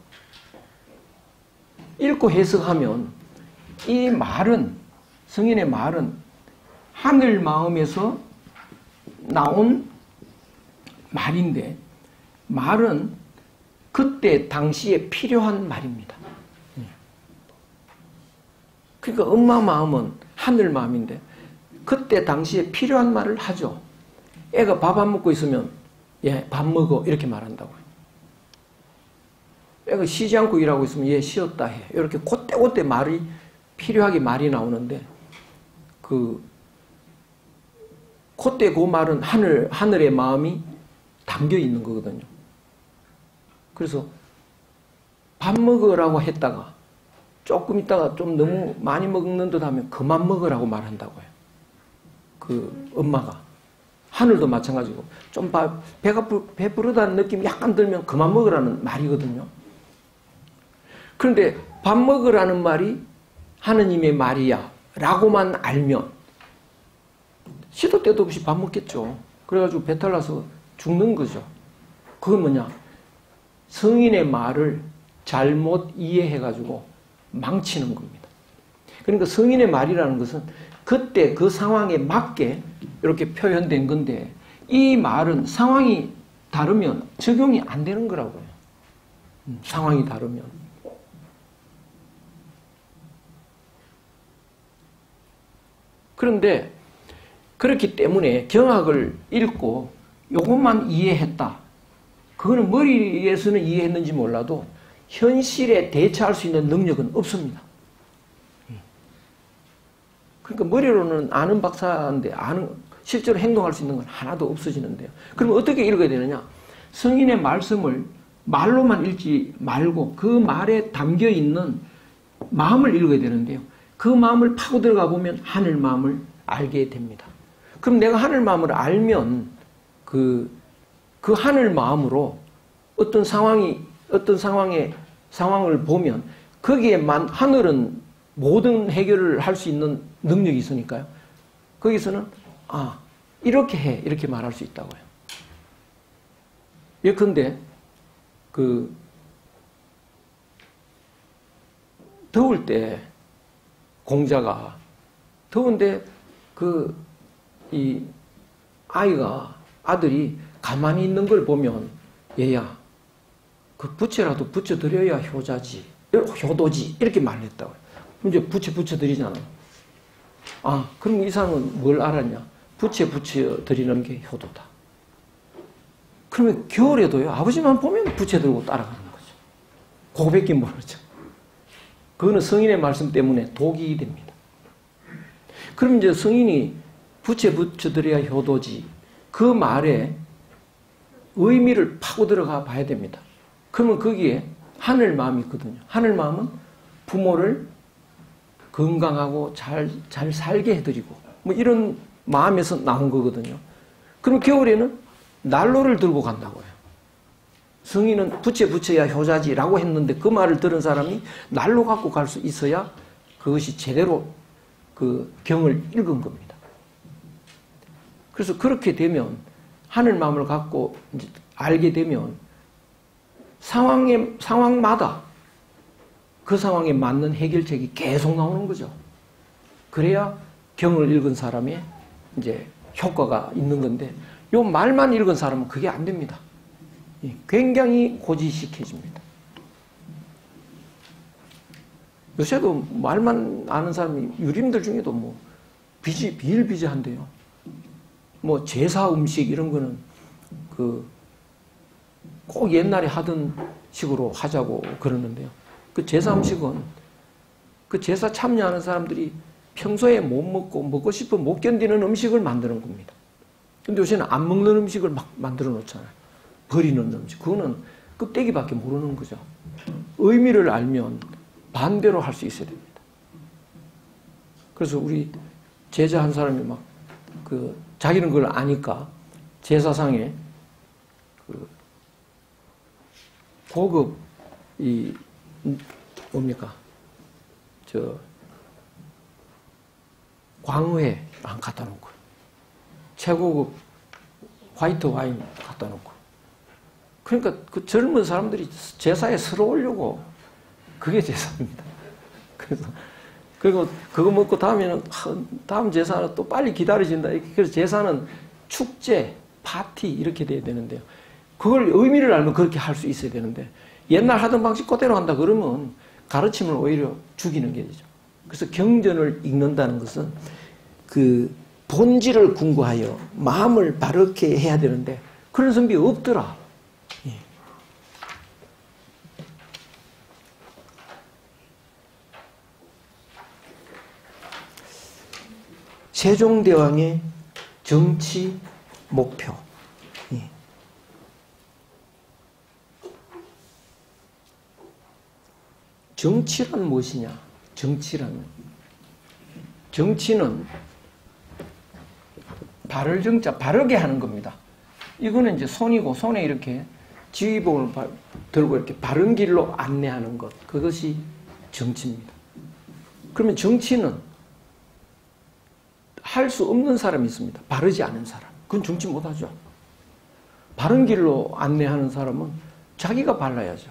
읽고 해석하면 이 말은 성인의 말은 하늘 마음에서 나온 말인데 말은 그때 당시에 필요한 말입니다. 그러니까 엄마 마음은 하늘 마음인데 그때 당시에 필요한 말을 하죠. 애가 밥 안 먹고 있으면 예, 밥 먹어 이렇게 말한다고요. 애가 쉬지 않고 일하고 있으면 얘 쉬었다 해. 이렇게 그때그때 말이 필요하게 말이 나오는데 그 그때 그 말은 하늘, 하늘의 마음이 담겨 있는 거거든요. 그래서 밥 먹으라고 했다가 조금 있다가 좀 너무 많이 먹는 듯 하면 그만 먹으라고 말한다고요. 그 엄마가 하늘도 마찬가지고 좀 바, 배가 부, 배부르다는 느낌이 약간 들면 그만 먹으라는 말이거든요. 그런데 밥 먹으라는 말이 하느님의 말이야 라고만 알면 시도 때도 없이 밥 먹겠죠. 그래가지고 배탈 나서 죽는 거죠. 그건 뭐냐? 성인의 말을 잘못 이해해가지고 망치는 겁니다. 그러니까 성인의 말이라는 것은 그때 그 상황에 맞게 이렇게 표현된 건데 이 말은 상황이 다르면 적용이 안 되는 거라고요. 상황이 다르면. 그런데 그렇기 때문에 경학을 읽고 이것만 이해했다. 그거는 머리에서는 이해했는지 몰라도 현실에 대처할 수 있는 능력은 없습니다. 그러니까 머리로는 아는 박사인데 아는 실제로 행동할 수 있는 건 하나도 없어지는데요. 그럼 어떻게 읽어야 되느냐? 성인의 말씀을 말로만 읽지 말고 그 말에 담겨 있는 마음을 읽어야 되는데요. 그 마음을 파고 들어가 보면 하늘 마음을 알게 됩니다. 그럼 내가 하늘 마음을 알면 그, 그 하늘 마음으로 어떤 상황이, 어떤 상황에, 상황을 보면 거기에만 하늘은 모든 해결을 할 수 있는 능력이 있으니까요. 거기서는, 아, 이렇게 해. 이렇게 말할 수 있다고요. 예컨대, 그, 더울 때, 공자가, 더운데, 그, 이, 아이가, 아들이 가만히 있는 걸 보면, 얘야, 그 부채라도 붙여드려야 효자지, 효도지, 이렇게 말했다고요. 이제 부채 붙여드리잖아요. 아, 그럼 이 사람은 뭘 알았냐? 부채 붙여드리는 게 효도다. 그러면 겨울에도요, 아버지만 보면 부채 들고 따라가는 거죠. 그거밖에 모르죠. 그거는 성인의 말씀 때문에 독이 됩니다. 그럼 이제 성인이 부채 붙여드려야 효도지. 그 말에 의미를 파고 들어가 봐야 됩니다. 그러면 거기에 하늘 마음이 있거든요. 하늘 마음은 부모를 건강하고 잘, 잘 살게 해드리고, 뭐 이런 마음에서 나온 거거든요. 그럼 겨울에는 난로를 들고 간다고요. 성인은 부채 붙여야 효자지라고 했는데 그 말을 들은 사람이 난로 갖고 갈 수 있어야 그것이 제대로 그 경을 읽은 겁니다. 그래서 그렇게 되면 하늘 마음을 갖고 이제 알게 되면 상황에, 상황마다 그 상황에 맞는 해결책이 계속 나오는 거죠. 그래야 경을 읽은 사람의 이제 효과가 있는 건데, 요 말만 읽은 사람은 그게 안 됩니다. 굉장히 고지식해집니다. 요새도 말만 아는 사람이 유림들 중에도 뭐 비지, 비일비재한데요. 뭐 제사 음식 이런 거는 그 꼭 옛날에 하던 식으로 하자고 그러는데요. 그 제사 음식은 그 제사 참여하는 사람들이 평소에 못 먹고 먹고 싶어 못 견디는 음식을 만드는 겁니다. 근데 요새는 안 먹는 음식을 막 만들어 놓잖아요. 버리는 음식. 그거는 껍데기밖에 모르는 거죠. 의미를 알면 반대로 할 수 있어야 됩니다. 그래서 우리 제자 한 사람이 막 그 자기는 그걸 아니까 제사상에 그 고급 이 뭡니까 저 광회 안 갖다 놓고 최고급 화이트 와인 갖다 놓고 그러니까 그 젊은 사람들이 제사에 서러우려고 그게 제사입니다. 그래서 그리고 그거 먹고 다음에는 다음 제사는 또 빨리 기다려진다. 그래서 제사는 축제, 파티 이렇게 돼야 되는데요. 그걸 의미를 알면 그렇게 할 수 있어야 되는데 옛날 하던 방식 그대로 한다 그러면 가르침을 오히려 죽이는 게 되죠. 그래서 경전을 읽는다는 것은 그 본질을 궁구하여 마음을 바르게 해야 되는데 그런 선비 없더라. 예. 세종대왕의 정치 목표. 예. 정치란 무엇이냐? 정치란 정치는 바를 정자, 바르게 하는 겁니다. 이거는 이제 손이고, 손에 이렇게 지휘봉을 바, 들고 이렇게 바른 길로 안내하는 것. 그것이 정치입니다. 그러면 정치는 할 수 없는 사람이 있습니다. 바르지 않은 사람. 그건 정치 못하죠. 바른 길로 안내하는 사람은 자기가 발라야죠.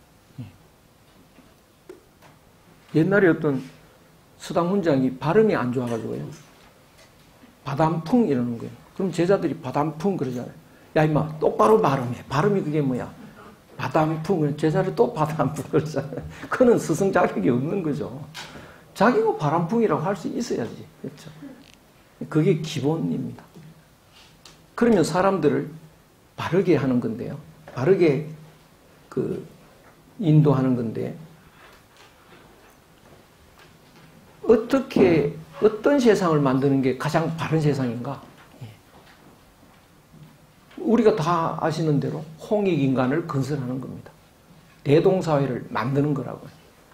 옛날에 어떤 서당 훈장이 발음이 안 좋아가지고요. 바담풍 이러는 거예요. 그럼 제자들이 바담풍 그러잖아요. 야, 임마, 똑바로 발음해. 발음이 그게 뭐야? 바담풍. 제자를 또 바담풍 그러잖아요. 그는 스승 자격이 없는 거죠. 자기가 바람풍이라고 할 수 있어야지. 그렇죠? 그게 기본입니다. 그러면 사람들을 바르게 하는 건데요. 바르게 그 인도하는 건데, 어떻게, 어떤 세상을 만드는 게 가장 바른 세상인가? 우리가 다 아시는 대로 홍익인간을 건설하는 겁니다. 대동사회를 만드는 거라고요.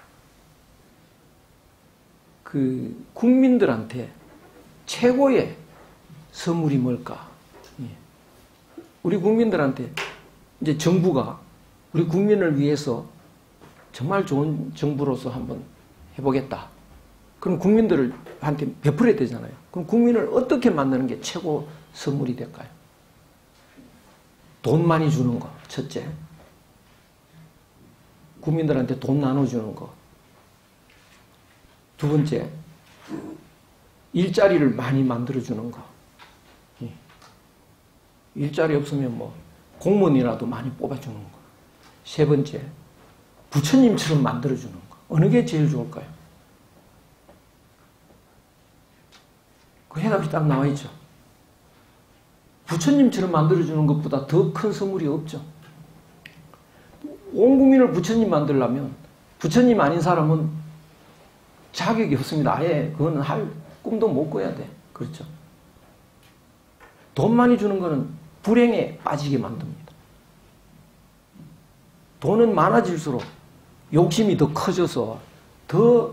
그 국민들한테 최고의 선물이 뭘까? 우리 국민들한테 이제 정부가 우리 국민을 위해서 정말 좋은 정부로서 한번 해보겠다. 그럼 국민들한테 베풀어야 되잖아요. 그럼 국민을 어떻게 만드는 게 최고 선물이 될까요? 돈 많이 주는 거, 첫째. 국민들한테 돈 나눠주는 거. 두 번째, 일자리를 많이 만들어주는 거. 일자리 없으면 뭐 공무원이라도 많이 뽑아주는 거. 세 번째, 부처님처럼 만들어주는 거. 어느 게 제일 좋을까요? 그 해답이 딱 나와 있죠. 부처님처럼 만들어주는 것보다 더 큰 선물이 없죠. 온 국민을 부처님 만들려면 부처님 아닌 사람은 자격이 없습니다. 아예 그거는 할 꿈도 못 꿔야 돼. 그렇죠. 돈 많이 주는 거는 불행에 빠지게 만듭니다. 돈은 많아질수록 욕심이 더 커져서 더,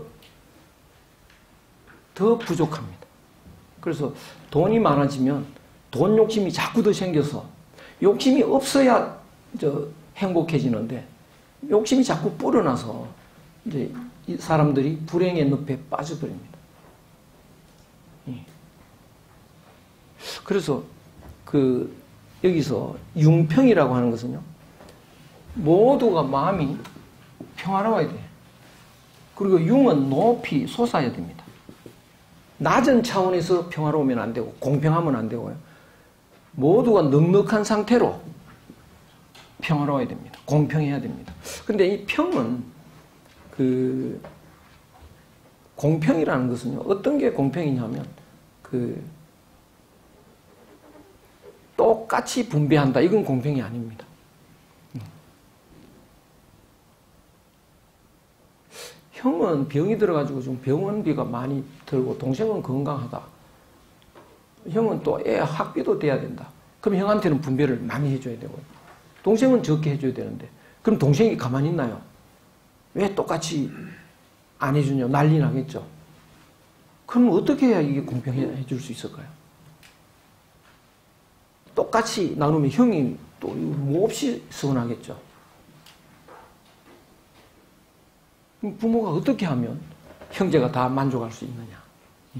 더 부족합니다. 그래서 돈이 많아지면 돈 욕심이 자꾸 더 생겨서 욕심이 없어야 저 행복해지는데 욕심이 자꾸 불어나서 이제 이 사람들이 불행의 늪에 빠져버립니다. 그래서 그 여기서 융평이라고 하는 것은요, 모두가 마음이 평화로워야 돼요. 그리고 융은 높이 솟아야 됩니다. 낮은 차원에서 평화로우면 안 되고 공평하면 안 되고요. 모두가 넉넉한 상태로 평화로워야 됩니다. 공평해야 됩니다. 근데 이 평은 그 공평이라는 것은요, 어떤 게 공평이냐면 그 똑같이 분배한다. 이건 공평이 아닙니다. 형은 병이 들어가지고 좀 병원비가 많이 들고 동생은 건강하다. 형은 또 애 학비도 돼야 된다. 그럼 형한테는 분배를 많이 해줘야 되고요. 동생은 적게 해줘야 되는데 그럼 동생이 가만히 있나요? 왜 똑같이 안 해주냐? 난리 나겠죠. 그럼 어떻게 해야 이게 공평해 줄 수 있을까요? 똑같이 나누면 형이 또 몹시 서운하겠죠. 부모가 어떻게 하면 형제가 다 만족할 수 있느냐. 예.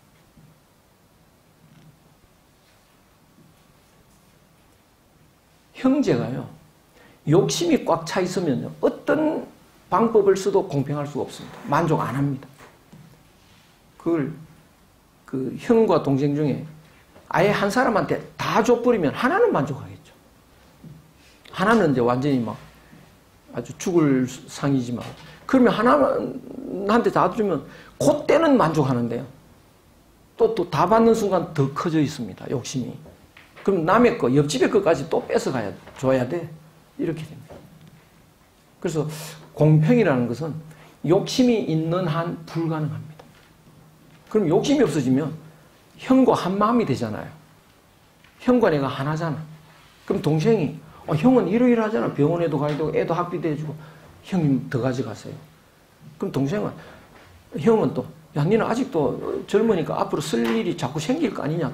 형제가요, 욕심이 꽉 차 있으면요, 어떤 방법을 써도 공평할 수가 없습니다. 만족 안 합니다. 그걸 그 형과 동생 중에 아예 한 사람한테 다 줘버리면 하나는 만족하겠죠. 하나는 이제 완전히 막 아주 죽을 상이지만, 그러면 하나한테 다 주면 그때는 만족하는데요. 또 또 다 받는 순간 더 커져 있습니다. 욕심이. 그럼 남의 거, 옆집의 것까지 또 뺏어가야 줘야 돼. 이렇게 됩니다. 그래서 공평이라는 것은 욕심이 있는 한 불가능합니다. 그럼 욕심이 없어지면 형과 한 마음이 되잖아요. 형과 내가 하나잖아. 그럼 동생이 어, 형은 이러이러하잖아. 병원에도 가야 되고 애도 학비도 해주고 형님 더 가져가세요. 그럼 동생은 형은 또 야, 니는 아직도 젊으니까 앞으로 쓸 일이 자꾸 생길 거 아니냐 또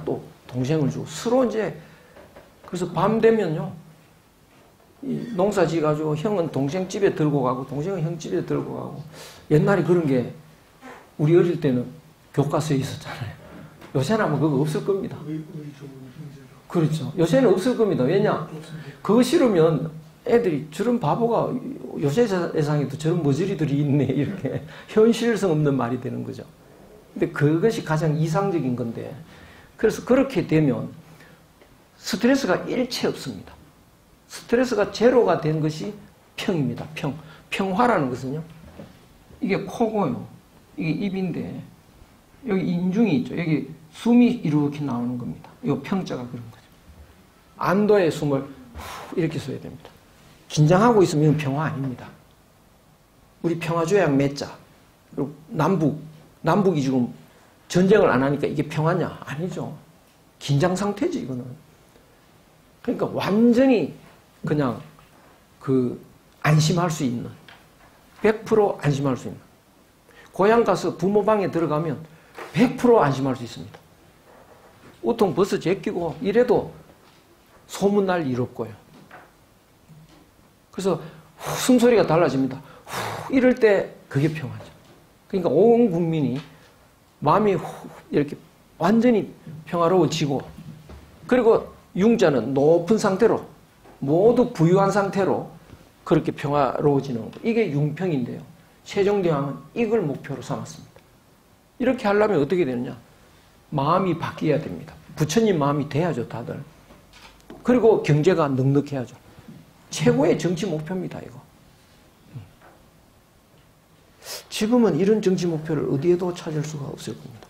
동생을 주고 서로 이제 그래서 밤 되면요 이 농사 지어가지고 형은 동생 집에 들고 가고 동생은 형 집에 들고 가고 옛날에 그런 게 우리 어릴 때는 교과서에 있었잖아요. 요새는 아마 그거 없을 겁니다. 그렇죠. 요새는 없을 겁니다. 왜냐? 그거 싫으면 애들이 저런 바보가 요새 세상에도 저런 머저리들이 있네 이렇게 현실성 없는 말이 되는 거죠. 근데 그것이 가장 이상적인 건데 그래서 그렇게 되면 스트레스가 일체 없습니다. 스트레스가 제로가 된 것이 평입니다. 평. 평화라는 것은요. 이게 코고요. 이게 입인데 여기 인중이 있죠. 여기 숨이 이렇게 나오는 겁니다. 이 평자가 그런 거죠. 안도의 숨을 후 이렇게 써야 됩니다. 긴장하고 있으면 평화 아닙니다. 우리 평화조약 맺자. 그리고 남북, 남북이 지금 전쟁을 안 하니까 이게 평화냐? 아니죠. 긴장 상태지, 이거는. 그러니까 완전히 그냥 그 안심할 수 있는, 백 퍼센트 안심할 수 있는. 고향 가서 부모 방에 들어가면 백 퍼센트 안심할 수 있습니다. 우통 벗어 제끼고 이래도 소문날 일 없고요. 그래서 후, 숨소리가 달라집니다. 후, 이럴 때 그게 평화죠. 그러니까 온 국민이 마음이 후, 이렇게 완전히 평화로워지고 그리고 융자는 높은 상태로 모두 부유한 상태로 그렇게 평화로워지는 거. 이게 융평인데요. 세종대왕은 이걸 목표로 삼았습니다. 이렇게 하려면 어떻게 되느냐? 마음이 바뀌어야 됩니다. 부처님 마음이 돼야죠, 다들. 그리고 경제가 넉넉해야죠. 최고의 정치 목표입니다, 이거. 지금은 이런 정치 목표를 어디에도 찾을 수가 없을 겁니다.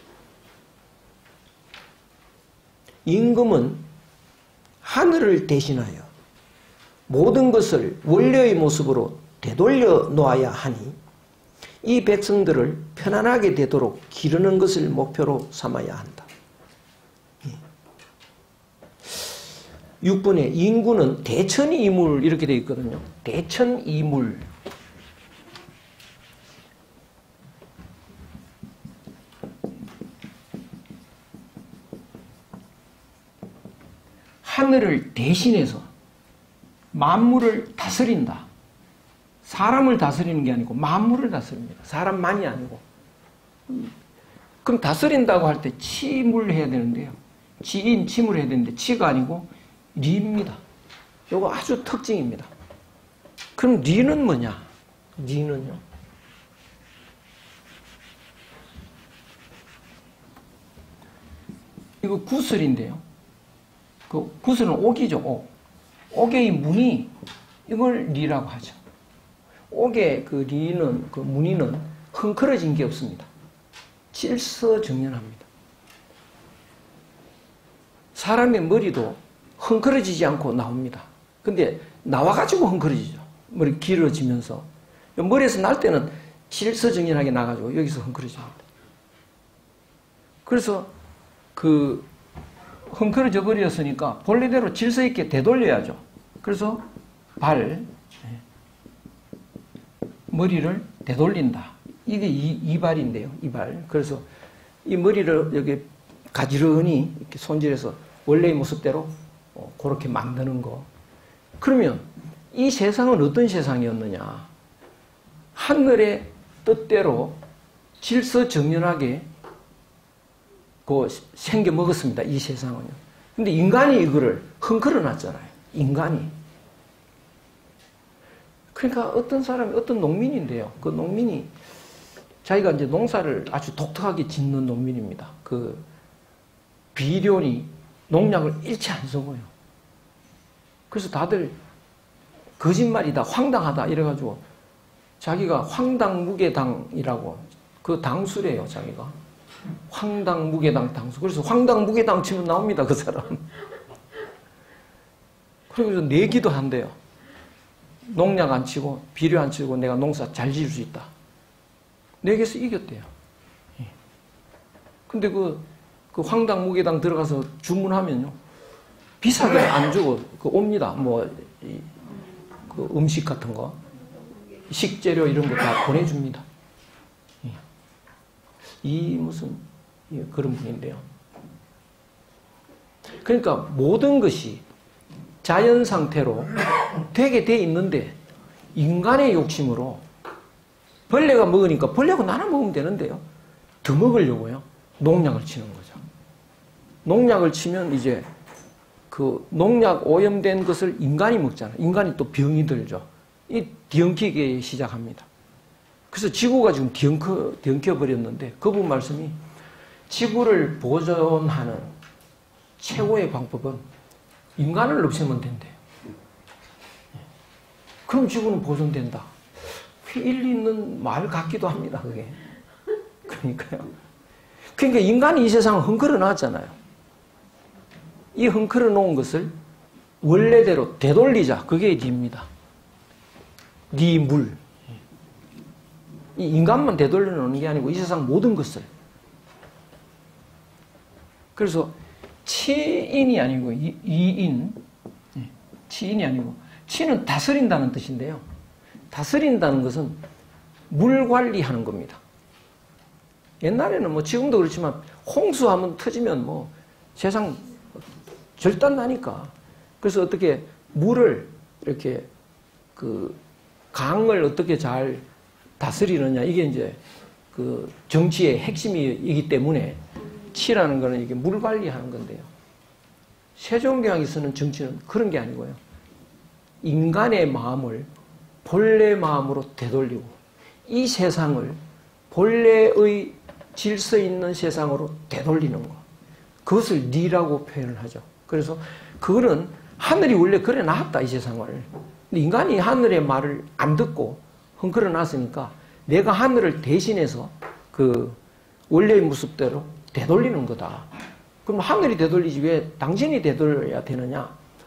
임금은 하늘을 대신하여 모든 것을 원래의 모습으로 되돌려 놓아야 하니 이 백성들을 편안하게 되도록 기르는 것을 목표로 삼아야 한다. 육 번에 인구는 대천이물 이렇게 되어 있거든요. 대천이물. 하늘을 대신해서 만물을 다스린다. 사람을 다스리는 게 아니고 만물을 다스립니다. 사람만이 아니고. 그럼 다스린다고 할 때 치물 해야 되는데요. 치인, 치물 해야 되는데 치가 아니고 리입니다. 이거 아주 특징입니다. 그럼 리는 뭐냐? 리는요. 이거 구슬인데요. 그 구슬은 옥이죠. 옥. 옥의 무늬 이걸 리라고 하죠. 옥의 그 리는 그 무늬는 흥크러진 게 없습니다. 질서정연합니다. 사람의 머리도 흥크러지지 않고 나옵니다. 근데 나와가지고 흥크러지죠. 머리 길어지면서. 머리에서 날 때는 질서정연하게 나가지고 여기서 흥크러집니다. 그래서 그 흥크러져 버렸으니까 본래대로 질서 있게 되돌려야죠. 그래서 발, 머리를 되돌린다. 이게 이, 이발인데요. 이발. 그래서 이 머리를 여기 가지런히 이렇게 손질해서 원래의 모습대로 어, 그렇게 만드는 거. 그러면 이 세상은 어떤 세상이었느냐? 하늘의 뜻대로 질서정연하게 그 생겨 먹었습니다. 이 세상은요. 근데 인간이 이거를 흥크러 놨잖아요. 인간이. 그러니까 어떤 사람이, 어떤 농민인데요. 그 농민이 자기가 이제 농사를 아주 독특하게 짓는 농민입니다. 그 비료니 농약을 일체 안 써고요. 그래서 다들 거짓말이다, 황당하다 이래가지고 자기가 황당무계당이라고 그 당수래요, 자기가. 황당무계당 당수. 그래서 황당무계당 치면 나옵니다, 그 사람. 그래서 내기도 한대요. 농약 안 치고 비료 안 치고 내가 농사 잘 지을 수 있다. 내기에서 이겼대요. 근데 그, 그 황당무계당 들어가서 주문하면요. 비싸게 안 주고 그 옵니다. 뭐, 이, 그 음식 같은 거. 식재료 이런 거 다 보내줍니다. 이 무슨 그런 분인데요. 그러니까 모든 것이 자연 상태로 되게 돼 있는데 인간의 욕심으로 벌레가 먹으니까 벌레가 나눠 먹으면 되는데요. 더 먹으려고요. 농약을 치는 거죠. 농약을 치면 이제 그 농약 오염된 것을 인간이 먹잖아요. 인간이 또 병이 들죠. 이 뒤엉키기 시작합니다. 그래서 지구가 지금 뒤엉켜, 뒤엉켜 버렸는데 그분 말씀이 지구를 보존하는 최고의 방법은 인간을 없애면 된대요. 그럼 지구는 보존된다. 일리 있는 말 같기도 합니다. 그게. 그러니까요. 그러니까 인간이 이 세상을 헝클어 놨잖아요. 이 헝클어 놓은 것을 원래대로 되돌리자. 그게 니입니다. 니 물. 이 인간만 되돌려 놓는 게 아니고 이 세상 모든 것을. 그래서 치인이 아니고 이, 이인. 치인이 아니고 치는 다스린다는 뜻인데요. 다스린다는 것은 물 관리하는 겁니다. 옛날에는 뭐 지금도 그렇지만 홍수 한번 터지면 뭐 세상 절단 나니까. 그래서 어떻게 물을 이렇게 그 강을 어떻게 잘 다스리느냐 이게 이제 그 정치의 핵심이기 때문에 치라는 거는 이게 물 관리하는 건데요. 세종대왕이 쓰는 정치는 그런 게 아니고요. 인간의 마음을 본래 마음으로 되돌리고 이 세상을 본래의 질서 있는 세상으로 되돌리는 거. 그것을 니라고 표현을 하죠. 그래서 그거는 하늘이 원래 그래 놨다 이 세상을. 근데 인간이 하늘의 말을 안 듣고 헝클어 놨으니까 내가 하늘을 대신해서 그 원래의 모습대로 되돌리는 거다. 그럼 하늘이 되돌리지 왜 당신이 되돌려야 되느냐?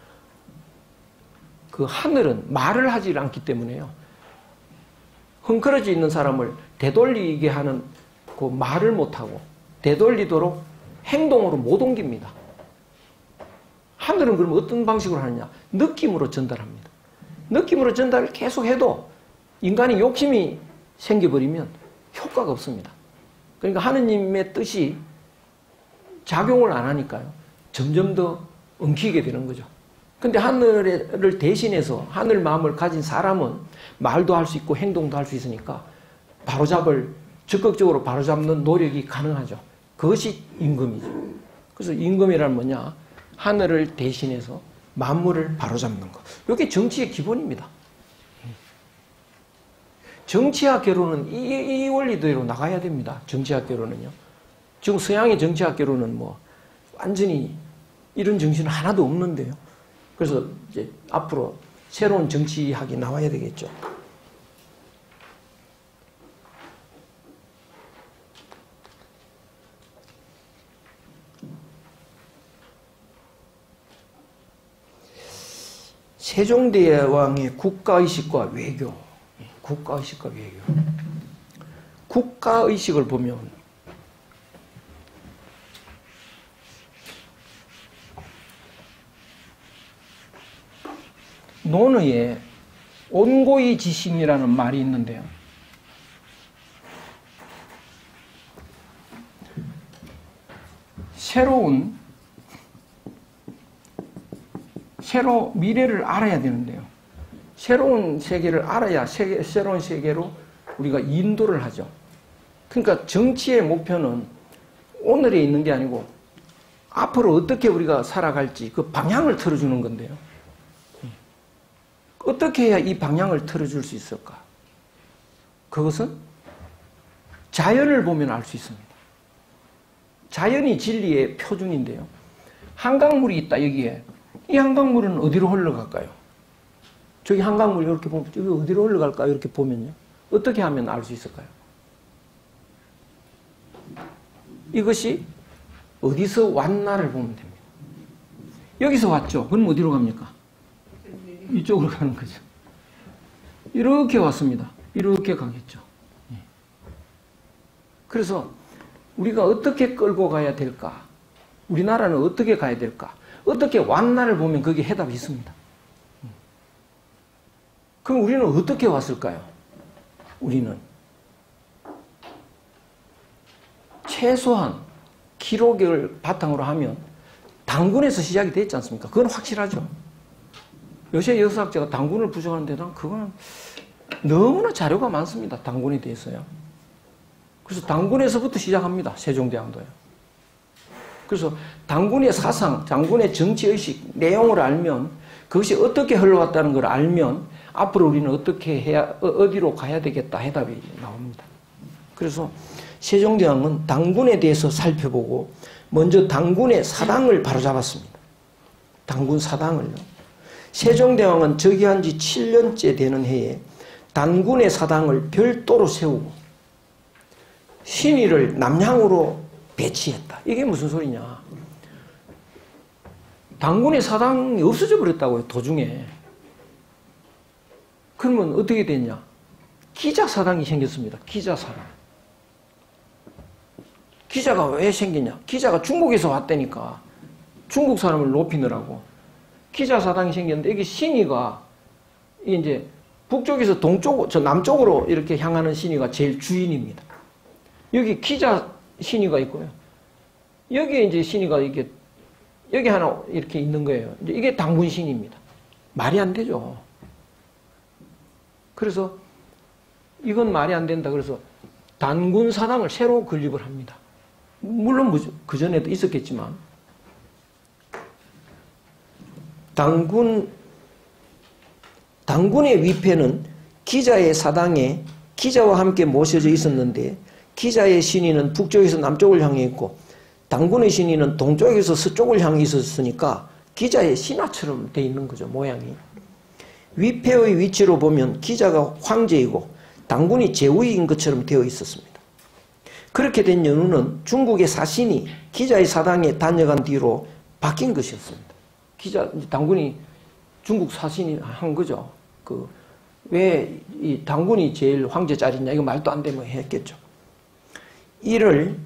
그 하늘은 말을 하지 않기 때문에요. 헝클어져 있는 사람을 되돌리게 하는 그 말을 못하고 되돌리도록 행동으로 못 옮깁니다. 하늘은 그럼 어떤 방식으로 하느냐? 느낌으로 전달합니다. 느낌으로 전달을 계속 해도 인간이 욕심이 생겨버리면 효과가 없습니다. 그러니까 하느님의 뜻이 작용을 안 하니까요. 점점 더 엉키게 되는 거죠. 근데 하늘을 대신해서 하늘 마음을 가진 사람은 말도 할 수 있고 행동도 할 수 있으니까 바로잡을, 적극적으로 바로잡는 노력이 가능하죠. 그것이 임금이죠. 그래서 임금이란 뭐냐? 하늘을 대신해서 만물을 바로잡는 것. 이게 정치의 기본입니다. 정치학계로는 이, 이 원리대로 나가야 됩니다. 정치학계로는요. 지금 서양의 정치학계로는 뭐 완전히 이런 정신은 하나도 없는데요. 그래서 이제 앞으로 새로운 정치학이 나와야 되겠죠. 세종대왕의 국가의식과 외교. 국가의식과 외교. 국가의식을 보면 논의에 온고의 지심이라는 말이 있는데요. 새로운 새로 미래를 알아야 되는데요. 새로운 세계를 알아야 세계, 새로운 세계로 우리가 인도를 하죠. 그러니까 정치의 목표는 오늘에 있는 게 아니고 앞으로 어떻게 우리가 살아갈지 그 방향을 틀어주는 건데요. 어떻게 해야 이 방향을 틀어줄 수 있을까? 그것은 자연을 보면 알 수 있습니다. 자연이 진리의 표준인데요. 한강물이 있다 여기에. 이 한강물은 어디로 흘러갈까요? 저기 한강물 이렇게 보면 여기 어디로 흘러갈까요? 이렇게 보면요. 어떻게 하면 알 수 있을까요? 이것이 어디서 왔나를 보면 됩니다. 여기서 왔죠. 그럼 어디로 갑니까? 이쪽으로 가는 거죠. 이렇게 왔습니다. 이렇게 가겠죠. 그래서 우리가 어떻게 끌고 가야 될까? 우리나라는 어떻게 가야 될까? 어떻게 왔나를 보면 거기에 해답이 있습니다. 그럼 우리는 어떻게 왔을까요? 우리는 최소한 기록을 바탕으로 하면 당군에서 시작이 됐지 않습니까? 그건 확실하죠. 요새 역사학자가 당군을 부정하는데 난 그건 너무나 자료가 많습니다. 당군에 대해서요. 그래서 당군에서부터 시작합니다. 세종대왕도요. 그래서 당군의 사상, 당군의 정치의식, 내용을 알면 그것이 어떻게 흘러왔다는 걸 알면 앞으로 우리는 어떻게 해야, 어디로 가야 되겠다 해답이 나옵니다. 그래서 세종대왕은 당군에 대해서 살펴보고 먼저 당군의 사당을 바로잡았습니다. 당군 사당을요. 세종대왕은 즉위한 지 칠 년째 되는 해에 당군의 사당을 별도로 세우고 신의를 남양으로 배치했다. 이게 무슨 소리냐. 당군의 사당이 없어져 버렸다고요. 도중에. 그러면 어떻게 됐냐. 기자사당이 생겼습니다. 기자사당. 기자가 왜 생겼냐. 기자가 중국에서 왔다니까. 중국 사람을 높이느라고. 기자사당이 생겼는데 이게 신의가 이게 이제 북쪽에서 동쪽, 저 남쪽으로 이렇게 향하는 신의가 제일 주인입니다. 여기 기자 신의가 있고요. 여기에 이제 신의가 이게 여기 하나 이렇게 있는 거예요. 이제 이게 당군 신의입니다. 말이 안 되죠. 그래서 이건 말이 안 된다. 그래서 단군 사당을 새로 건립을 합니다. 물론 그 전에도 있었겠지만 당군 당군의 위패는 기자의 사당에 기자와 함께 모셔져 있었는데 기자의 신의는 북쪽에서 남쪽을 향해 있고 당군의 신의는 동쪽에서 서쪽을 향해 있었으니까 기자의 신하처럼 돼 있는 거죠. 모양이. 위패의 위치로 보면 기자가 황제이고 당군이 제후인 것처럼 되어 있었습니다. 그렇게 된 연유는 중국의 사신이 기자의 사당에 다녀간 뒤로 바뀐 것이었습니다. 기자, 당군이 중국 사신이 한 거죠. 그, 왜 이 당군이 제일 황제 자리냐, 이거 말도 안 되면 했겠죠. 이를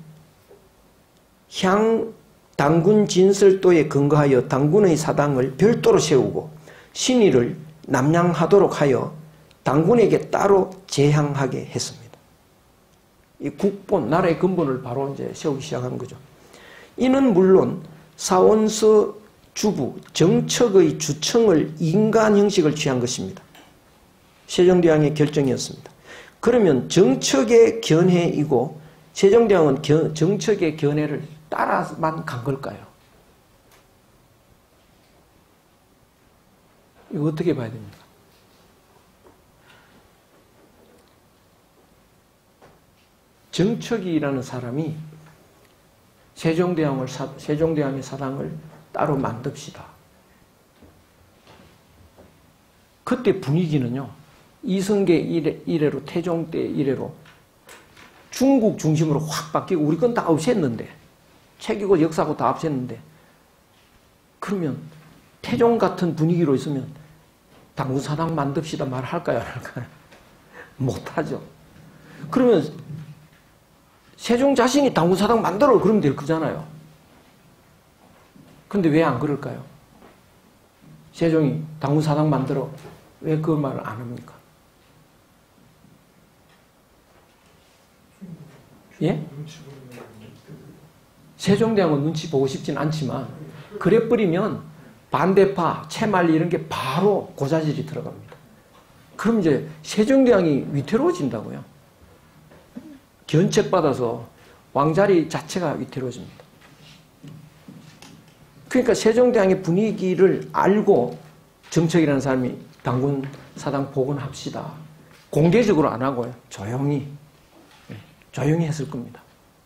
향 당군 진설도에 근거하여 당군의 사당을 별도로 세우고 신의를 남양하도록 하여 당군에게 따로 제향하게 했습니다. 이 국본, 나라의 근본을 바로 이제 세우기 시작한 거죠. 이는 물론 사원서 주부, 정척의 주청을 인간 형식을 취한 것입니다. 세종대왕의 결정이었습니다. 그러면 정척의 견해이고 세종대왕은 견, 정척의 견해를 따라만 간 걸까요? 이거 어떻게 봐야 됩니까? 정척이라는 사람이 세종대왕을 사, 세종대왕의 사당을 따로 만듭시다. 그때 분위기는요. 이성계 이래, 이래로 태종 때 이래로 중국 중심으로 확 바뀌고 우리 건 다 없앴는데 책이고 역사고 다 없앴는데 그러면 태종 같은 분위기로 있으면 당군사당 만듭시다 말할까요? 안 할까요? 못하죠. 그러면 세종 자신이 당군사당 만들어 그러면 될 거잖아요. 그런데 왜 안 그럴까요? 세종이 당군사당 만들어 왜 그 말을 안 합니까? 예? 세종대왕은 눈치 보고 싶진 않지만 그래 버리면 반대파, 채말리 이런 게 바로 고자질이 들어갑니다. 그럼 이제 세종대왕이 위태로워진다고요. 견책받아서 왕자리 자체가 위태로워집니다. 그러니까 세종대왕의 분위기를 알고 정척이라는 사람이 당군 사당 복원합시다. 공개적으로 안 하고요. 조용히 조용히 했을 겁니다.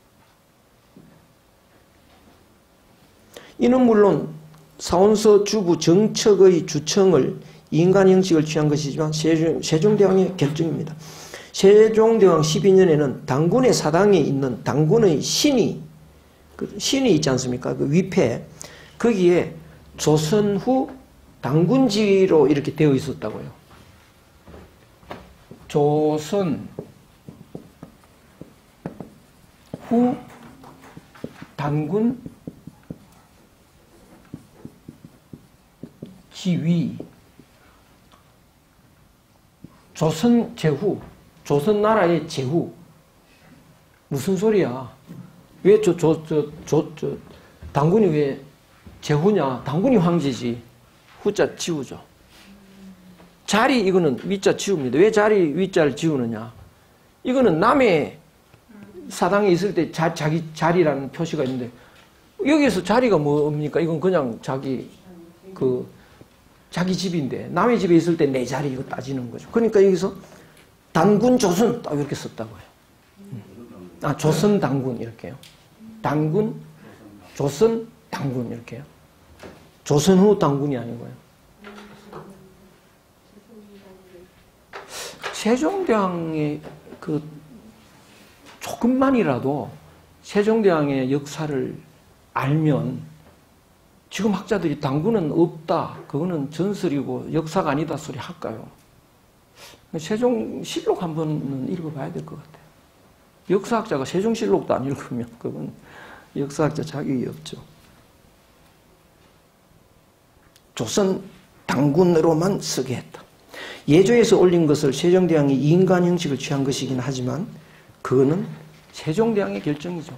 이는 물론 사원서 주부 정척의 주청을 인간 형식을 취한 것이지만 세종, 세종대왕의 결정입니다. 세종대왕 십이 년에는 당군의 사당에 있는 당군의 신이 그 신이 있지 않습니까? 그 위패 거기에 조선 후 당군지로 이렇게 되어 있었다고요. 조선 후 당군 지위 조선 제후 조선 나라의 제후 무슨 소리야? 왜 저 저 저 저 저 당군이 왜 제후냐? 당군이 황제지. 후자 지우죠. 자리 이거는 위자 지웁니다. 왜 자리 위자를 지우느냐? 이거는 남의 사당에 있을 때 자, 자기 자리라는 표시가 있는데 여기에서 자리가 뭡니까? 이건 그냥 자기 그 자기 집인데 남의 집에 있을 때 내 자리 이거 따지는 거죠. 그러니까 여기서 당군 조선 딱 이렇게 썼다고요. 아 조선 당군 이렇게요. 당군 조선 당군 이렇게요. 조선 후 당군이 아니고요. 세종대왕의 그 조금만이라도 세종대왕의 역사를 알면 지금 학자들이 당군은 없다. 그거는 전설이고 역사가 아니다 소리 할까요? 세종실록 한 번은 읽어봐야 될 것 같아요. 역사학자가 세종실록도 안 읽으면 그건 역사학자 자격이 없죠. 조선 당군으로만 쓰게 했다. 예조에서 올린 것을 세종대왕이 인간 형식을 취한 것이긴 하지만 그거는 세종대왕의 결정이죠.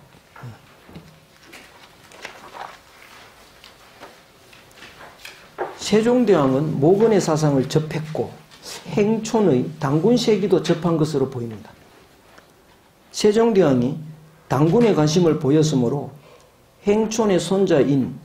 세종대왕은 모건의 사상을 접했고 행촌의 당군세기도 접한 것으로 보입니다. 세종대왕이 당군에 관심을 보였으므로 행촌의 손자인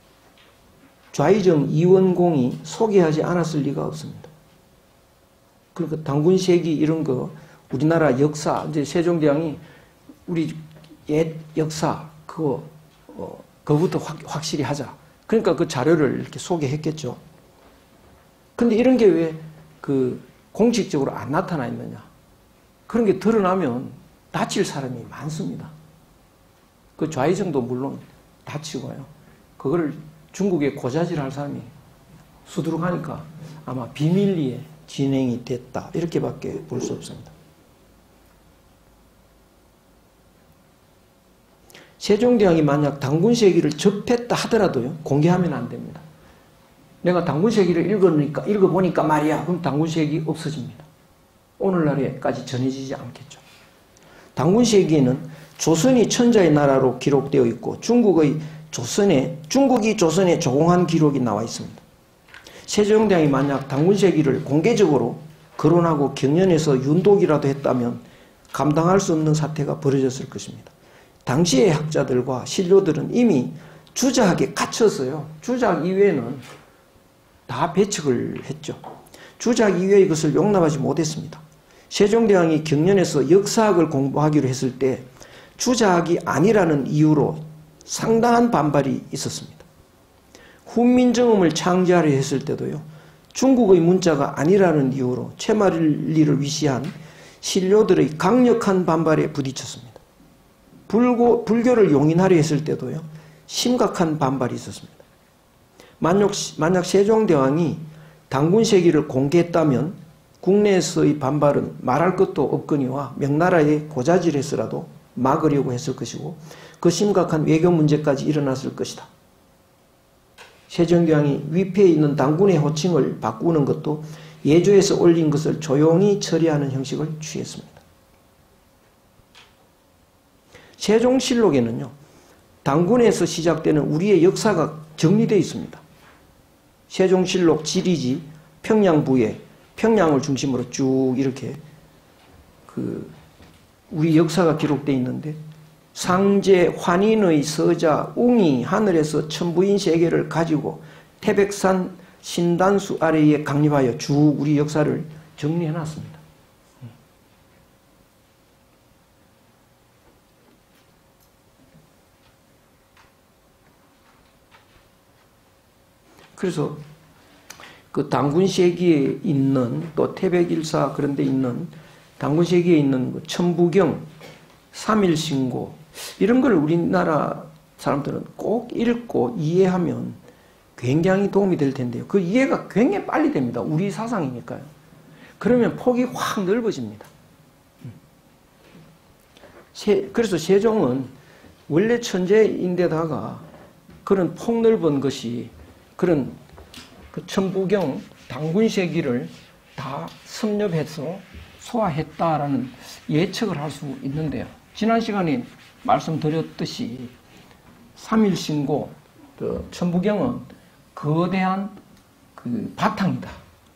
좌의정 이원공이 소개하지 않았을 리가 없습니다. 그러니까 당군세기 이런 거 우리나라 역사 이제 세종대왕이 우리 옛 역사 그거 어, 그거부터 확, 확실히 하자. 그러니까 그 자료를 이렇게 소개했겠죠. 근데 이런 게 왜 그 공식적으로 안 나타나 있느냐? 그런 게 드러나면 다칠 사람이 많습니다. 그 좌의정도 물론 다치고요. 그거를 중국에 고자질할 사람이 수두룩하니까 아마 비밀리에 진행이 됐다. 이렇게밖에 볼 수 없습니다. 세종대왕이 만약 당군세기를 접했다 하더라도요. 공개하면 안 됩니다. 내가 당군세기를 읽으니까, 읽어보니까 말이야. 그럼 당군세기 없어집니다. 오늘날에까지 전해지지 않겠죠. 당군세기에는 조선이 천자의 나라로 기록되어 있고 중국의 조선에, 중국이 조선에 조공한 기록이 나와 있습니다. 세종대왕이 만약 당군세기를 공개적으로 거론하고 경연해서 윤독이라도 했다면 감당할 수 없는 사태가 벌어졌을 것입니다. 당시의 학자들과 신료들은 이미 주작에 갇혔어요. 주작 이외에는 다 배척을 했죠. 주작 이외의 것을 용납하지 못했습니다. 세종대왕이 경연에서 역사학을 공부하기로 했을 때 주작이 아니라는 이유로 상당한 반발이 있었습니다. 훈민정음을 창제하려 했을 때도요. 중국의 문자가 아니라는 이유로 채말리를 위시한 신료들의 강력한 반발에 부딪혔습니다. 불고, 불교를 용인하려 했을 때도요. 심각한 반발이 있었습니다. 만약, 만약 세종대왕이 당군세기를 공개했다면 국내에서의 반발은 말할 것도 없거니와 명나라에 고자질해서라도 막으려고 했을 것이고 그 심각한 외교 문제까지 일어났을 것이다. 세종대왕이 위패에 있는 당군의 호칭을 바꾸는 것도 예조에서 올린 것을 조용히 처리하는 형식을 취했습니다. 세종실록에는요. 당군에서 시작되는 우리의 역사가 정리되어 있습니다. 세종실록 지리지 평양부에 평양을 중심으로 쭉 이렇게 그 우리 역사가 기록되어 있는데 상제 환인의 서자 웅이 하늘에서 천부인 세계를 가지고 태백산 신단수 아래에 강립하여 쭉 우리 역사를 정리해놨습니다. 그래서 그 당군세기에 있는 또 태백일사 그런 데 있는 당군세기에 있는 천부경, 삼일신고 이런 걸 우리나라 사람들은 꼭 읽고 이해하면 굉장히 도움이 될 텐데요. 그 이해가 굉장히 빨리 됩니다. 우리 사상이니까요. 그러면 폭이 확 넓어집니다. 그래서 세종은 원래 천재인데다가 그런 폭넓은 것이 그런 그 천부경 당군세기를 다 섭렵해서 소화했다라는 예측을 할 수 있는데요. 지난 시간에 말씀드렸듯이 삼일신고, 그 천부경은 거대한 그 바탕이다.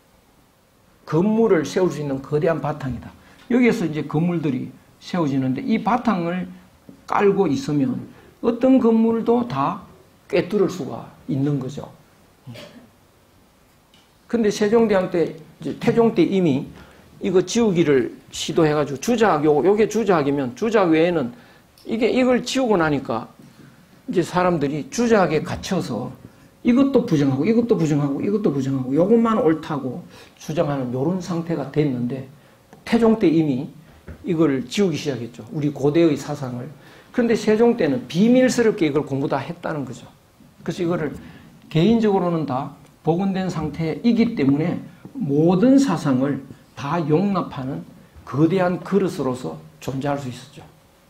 건물을 세울 수 있는 거대한 바탕이다. 여기에서 이제 건물들이 세워지는데 이 바탕을 깔고 있으면 어떤 건물도 다 꿰뚫을 수가 있는 거죠. 근데 세종대왕 때, 이제 태종 때 이미 이거 지우기를 시도해가지고 주작, 요, 요게 주작이면 주작 외에는 이게 이걸 지우고 나니까 이제 사람들이 주작에 갇혀서 이것도 부정하고 이것도 부정하고 이것도 부정하고 요것만 옳다고 주장하는 요런 상태가 됐는데 태종 때 이미 이걸 지우기 시작했죠. 우리 고대의 사상을. 그런데 세종 때는 비밀스럽게 이걸 공부 다 했다는 거죠. 그래서 이거를 개인적으로는 다 복원된 상태이기 때문에 모든 사상을 다 용납하는 거대한 그릇으로서 존재할 수 있었죠.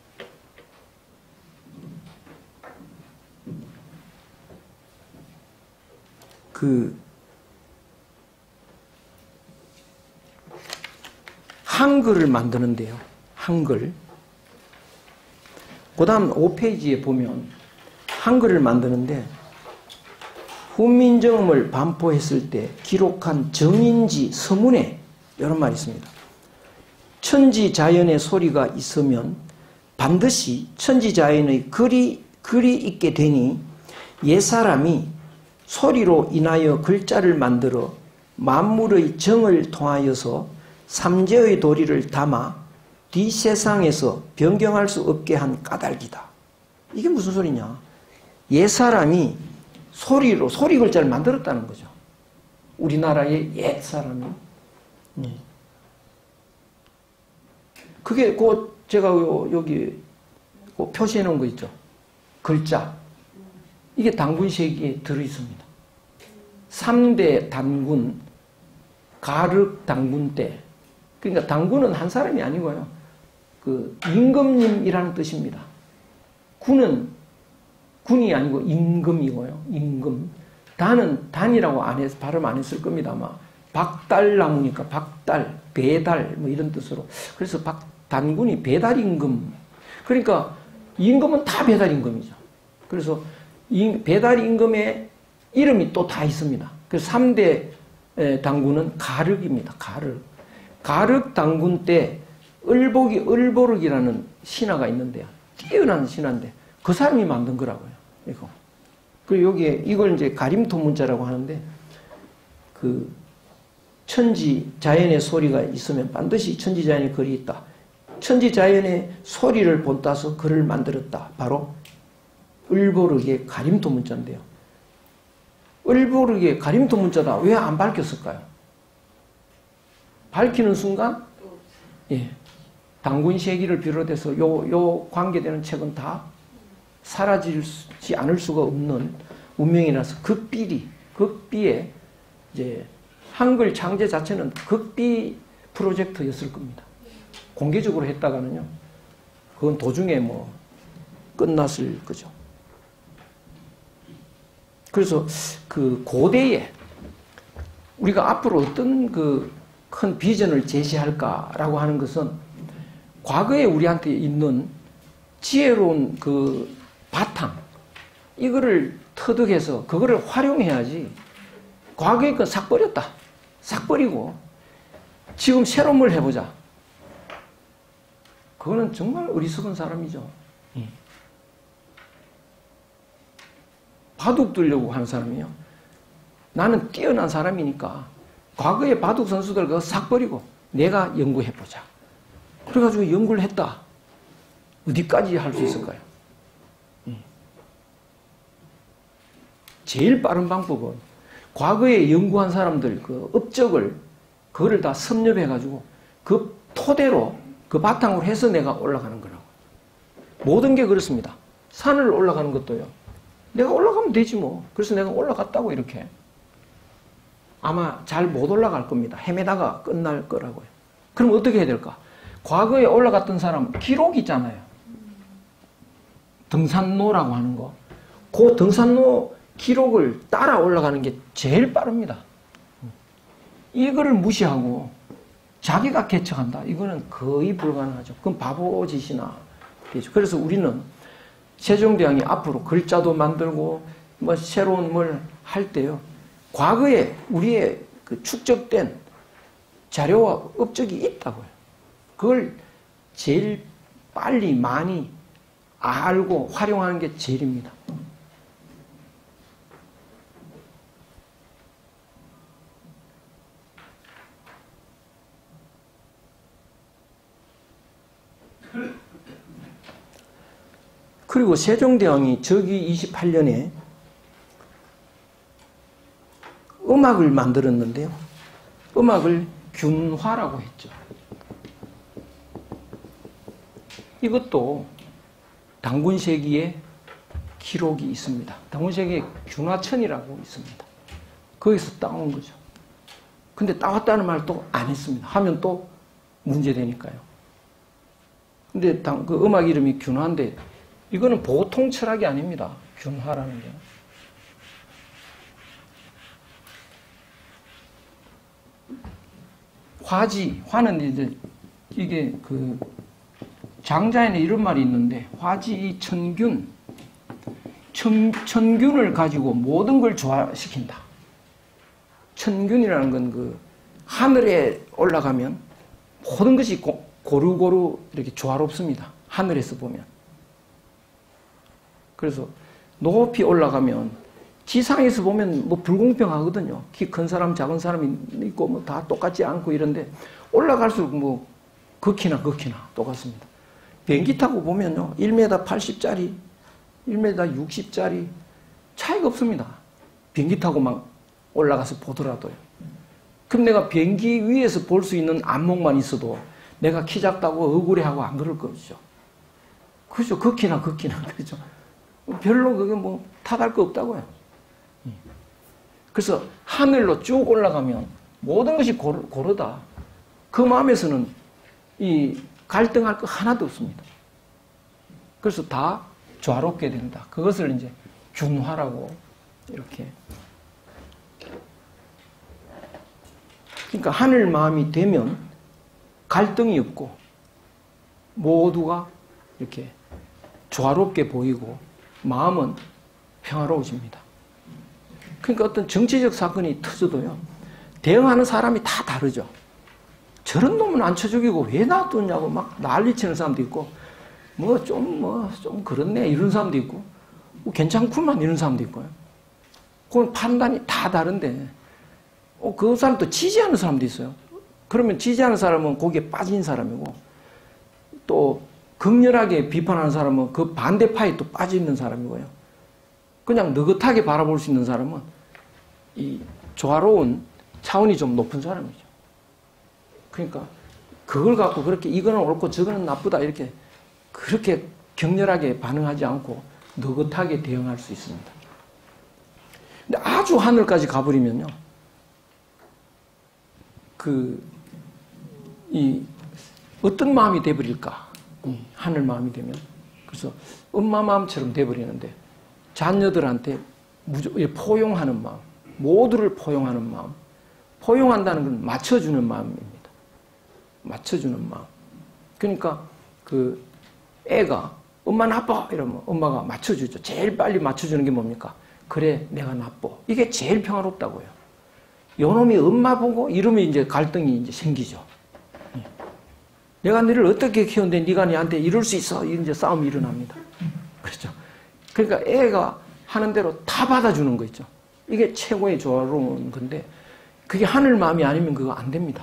그 한글을 만드는데요. 한글. 그 다음 오 페이지에 보면 한글을 만드는데 훈민정음을 반포했을 때 기록한 정인지 서문에 이런 말이 있습니다. 천지자연의 소리가 있으면 반드시 천지자연의 글이, 글이 있게 되니 옛사람이 소리로 인하여 글자를 만들어 만물의 정을 통하여서 삼재의 도리를 담아 뒷세상에서 변경할 수 없게 한 까닭이다. 이게 무슨 소리냐? 옛사람이 소리로, 소리 글자를 만들었다는 거죠. 우리나라의 옛사람이. 네. 그게 그 제가 여기 그 표시해 놓은 거 있죠. 글자. 이게 단군세기에 들어있습니다. 삼 대 단군, 가륵 단군 때. 그러니까 단군은 한 사람이 아니고요. 그 임금님이라는 뜻입니다. 군은 군이 아니고 임금이고요. 임금. 단은 단이라고 안 해서 발음 안 했을 겁니다. 아마 박달나무니까 박달, 배달 뭐 이런 뜻으로. 그래서 박 단군이 배달 임금. 그러니까 임금은 다 배달 임금이죠. 그래서 배달 임금의 이름이 또 다 있습니다. 그래서 삼 대 단군은 가륵입니다. 가륵. 가륵 단군 때 을복이 을보륵이라는 신화가 있는데요. 뛰어난 신화인데 그 사람이 만든 거라고요. 이거. 그리고 여기에 이걸 이제 가림토 문자라고 하는데 그 천지 자연의 소리가 있으면 반드시 천지 자연의 글이 있다. 천지 자연의 소리를 본따서 글을 만들었다. 바로 을보륵의 가림토 문자인데요. 을보륵의 가림토 문자다. 왜 안 밝혔을까요? 밝히는 순간, 예, 단군세기를 비롯해서 요, 요 관계되는 책은 다 사라지지 않을 수가 없는 운명이라서 극비리, 극비의 이제 한글 창제 자체는 극비 프로젝트였을 겁니다. 공개적으로 했다가는요, 그건 도중에 뭐 끝났을 거죠. 그래서 그 고대에 우리가 앞으로 어떤 그 큰 비전을 제시할까라고 하는 것은 과거에 우리한테 있는 지혜로운 그 바탕, 이거를 터득해서 그거를 활용해야지. 과거에 그 싹 버렸다. 싹 버리고 지금 새로운 걸 해보자. 그거는 정말 어리석은 사람이죠. 바둑 두려고 하는 사람이요. 나는 뛰어난 사람이니까 과거의 바둑 선수들 그거 싹 버리고 내가 연구해보자. 그래가지고 연구를 했다. 어디까지 할 수 있을까요? 제일 빠른 방법은 과거에 연구한 사람들 그 업적을 그거를 다 섭렵해가지고 그 토대로 그 바탕으로 해서 내가 올라가는 거라고. 모든 게 그렇습니다. 산을 올라가는 것도요. 내가 올라가면 되지 뭐. 그래서 내가 올라갔다고 이렇게. 아마 잘 못 올라갈 겁니다. 헤매다가 끝날 거라고요. 그럼 어떻게 해야 될까? 과거에 올라갔던 사람 기록 있잖아요. 등산로라고 하는 거. 그 등산로 기록을 따라 올라가는 게 제일 빠릅니다. 이거를 무시하고 자기가 개척한다. 이거는 거의 불가능하죠. 그건 바보짓이나 되죠. 그래서 우리는 세종대왕이 앞으로 글자도 만들고 뭐 새로운 뭘 할 때요. 과거에 우리의 그 축적된 자료와 업적이 있다고요. 그걸 제일 빨리 많이 알고 활용하는 게 제일입니다. 그리고 세종대왕이 저기 이십팔 년에 음악을 만들었는데요. 음악을 균화라고 했죠. 이것도 당군세기에 기록이 있습니다. 당군세기에 균화천이라고 있습니다. 거기서 따온 거죠. 근데 따왔다는 말 또 안 했습니다. 하면 또 문제되니까요. 근데 당, 그 음악 이름이 균화인데 이거는 보통 철학이 아닙니다. 균화라는 게. 화지, 화는 이제 이게 그 장자에는 이런 말이 있는데 화지천균, 천, 천균을 가지고 모든 걸 조화시킨다. 천균이라는 건 그 하늘에 올라가면 모든 것이 고, 고루고루 이렇게 조화롭습니다. 하늘에서 보면. 그래서 높이 올라가면 지상에서 보면 뭐 불공평하거든요. 키 큰 사람, 작은 사람이 있고 뭐 다 똑같지 않고 이런데 올라갈수록 뭐 극히나 극히나 똑같습니다. 비행기 타고 보면요. 일 미터 팔십짜리, 일 미터 육십짜리 차이가 없습니다. 비행기 타고 막 올라가서 보더라도요. 그럼 내가 비행기 위에서 볼 수 있는 안목만 있어도 내가 키 작다고 억울해하고 안 그럴 거죠. 그죠? 극히나 극히나 그죠? 별로 그게 뭐 탓할 거 없다고요. 그래서 하늘로 쭉 올라가면 모든 것이 고르, 고르다. 그 마음에서는 이 갈등할 거 하나도 없습니다. 그래서 다 조화롭게 된다. 그것을 이제 균화라고 이렇게. 그러니까 하늘 마음이 되면 갈등이 없고 모두가 이렇게 조화롭게 보이고 마음은 평화로워집니다. 그러니까 어떤 정치적 사건이 터져도요. 대응하는 사람이 다 다르죠. 저런 놈은 안 쳐 죽이고 왜 놔두냐고 막 난리치는 사람도 있고 뭐 좀 뭐 좀 그렇네 이런 사람도 있고 뭐 괜찮구만 이런 사람도 있고요. 그 판단이 다 다른데 어, 그 사람도 지지하는 사람도 있어요. 그러면 지지하는 사람은 거기에 빠진 사람이고 또 극렬하게 비판하는 사람은 그 반대파에 또 빠져 있는 사람이고요. 그냥 느긋하게 바라볼 수 있는 사람은 이 조화로운 차원이 좀 높은 사람이죠. 그러니까 그걸 갖고 그렇게 이거는 옳고 저거는 나쁘다 이렇게 그렇게 격렬하게 반응하지 않고 느긋하게 대응할 수 있습니다. 근데 아주 하늘까지 가버리면요. 그, 이, 어떤 마음이 돼버릴까? 이 하늘 마음이 되면. 그래서 엄마 마음처럼 돼버리는데 자녀들한테 무조, 포용하는 마음, 모두를 포용하는 마음. 포용한다는 건 맞춰주는 마음입니다. 맞춰주는 마음. 그러니까 그 애가 엄마 나빠 이러면 엄마가 맞춰주죠. 제일 빨리 맞춰주는 게 뭡니까? 그래 내가 나빠. 이게 제일 평화롭다고요. 요놈이 엄마 보고 이러면 이제 갈등이 이제 생기죠. 내가 너를 어떻게 키웠는데 네가 내한테 이럴 수 있어. 이제 싸움이 일어납니다. 그렇죠. 그러니까 애가 하는 대로 다 받아주는 거 있죠. 이게 최고의 조화로운 건데 그게 하늘 마음이 아니면 그거 안 됩니다.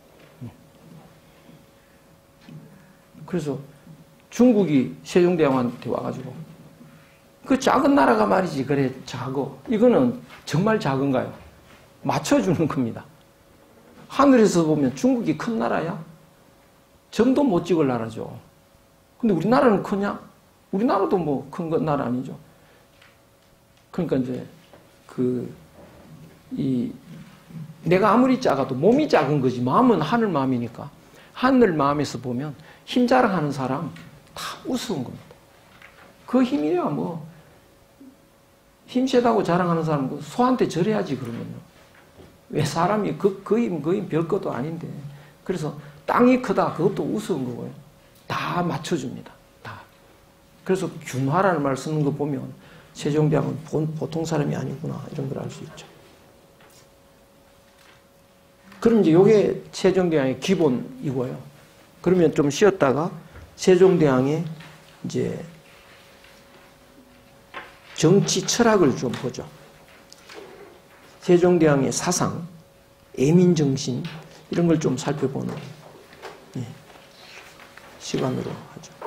그래서 중국이 세종대왕한테 와가지고 그 작은 나라가 말이지 그래 작어. 이거는 정말 작은가요? 맞춰주는 겁니다. 하늘에서 보면 중국이 큰 나라야? 점도 못 찍을 나라죠. 근데 우리나라는 크냐? 우리나라도 뭐 큰 나라 아니죠. 그러니까 이제 그 이 내가 아무리 작아도 몸이 작은 거지 마음은 하늘 마음이니까 하늘 마음에서 보면 힘 자랑하는 사람 다 우스운 겁니다. 그 힘이야 뭐 힘세다고 자랑하는 사람은 소한테 절해야지 그러면요. 왜 사람이 그, 그 힘, 그 힘 별것도 아닌데. 그래서 땅이 크다 그것도 우스운 거고요. 다 맞춰줍니다. 다. 그래서 균화라는 말 쓰는 거 보면 세종대왕은 보통 사람이 아니구나 이런 걸 알 수 있죠. 그럼 이제 요게 세종대왕의 기본이고요. 그러면 좀 쉬었다가 세종대왕의 이제 정치 철학을 좀 보죠. 세종대왕의 사상, 애민정신 이런 걸 좀 살펴보는 시간으로 하죠.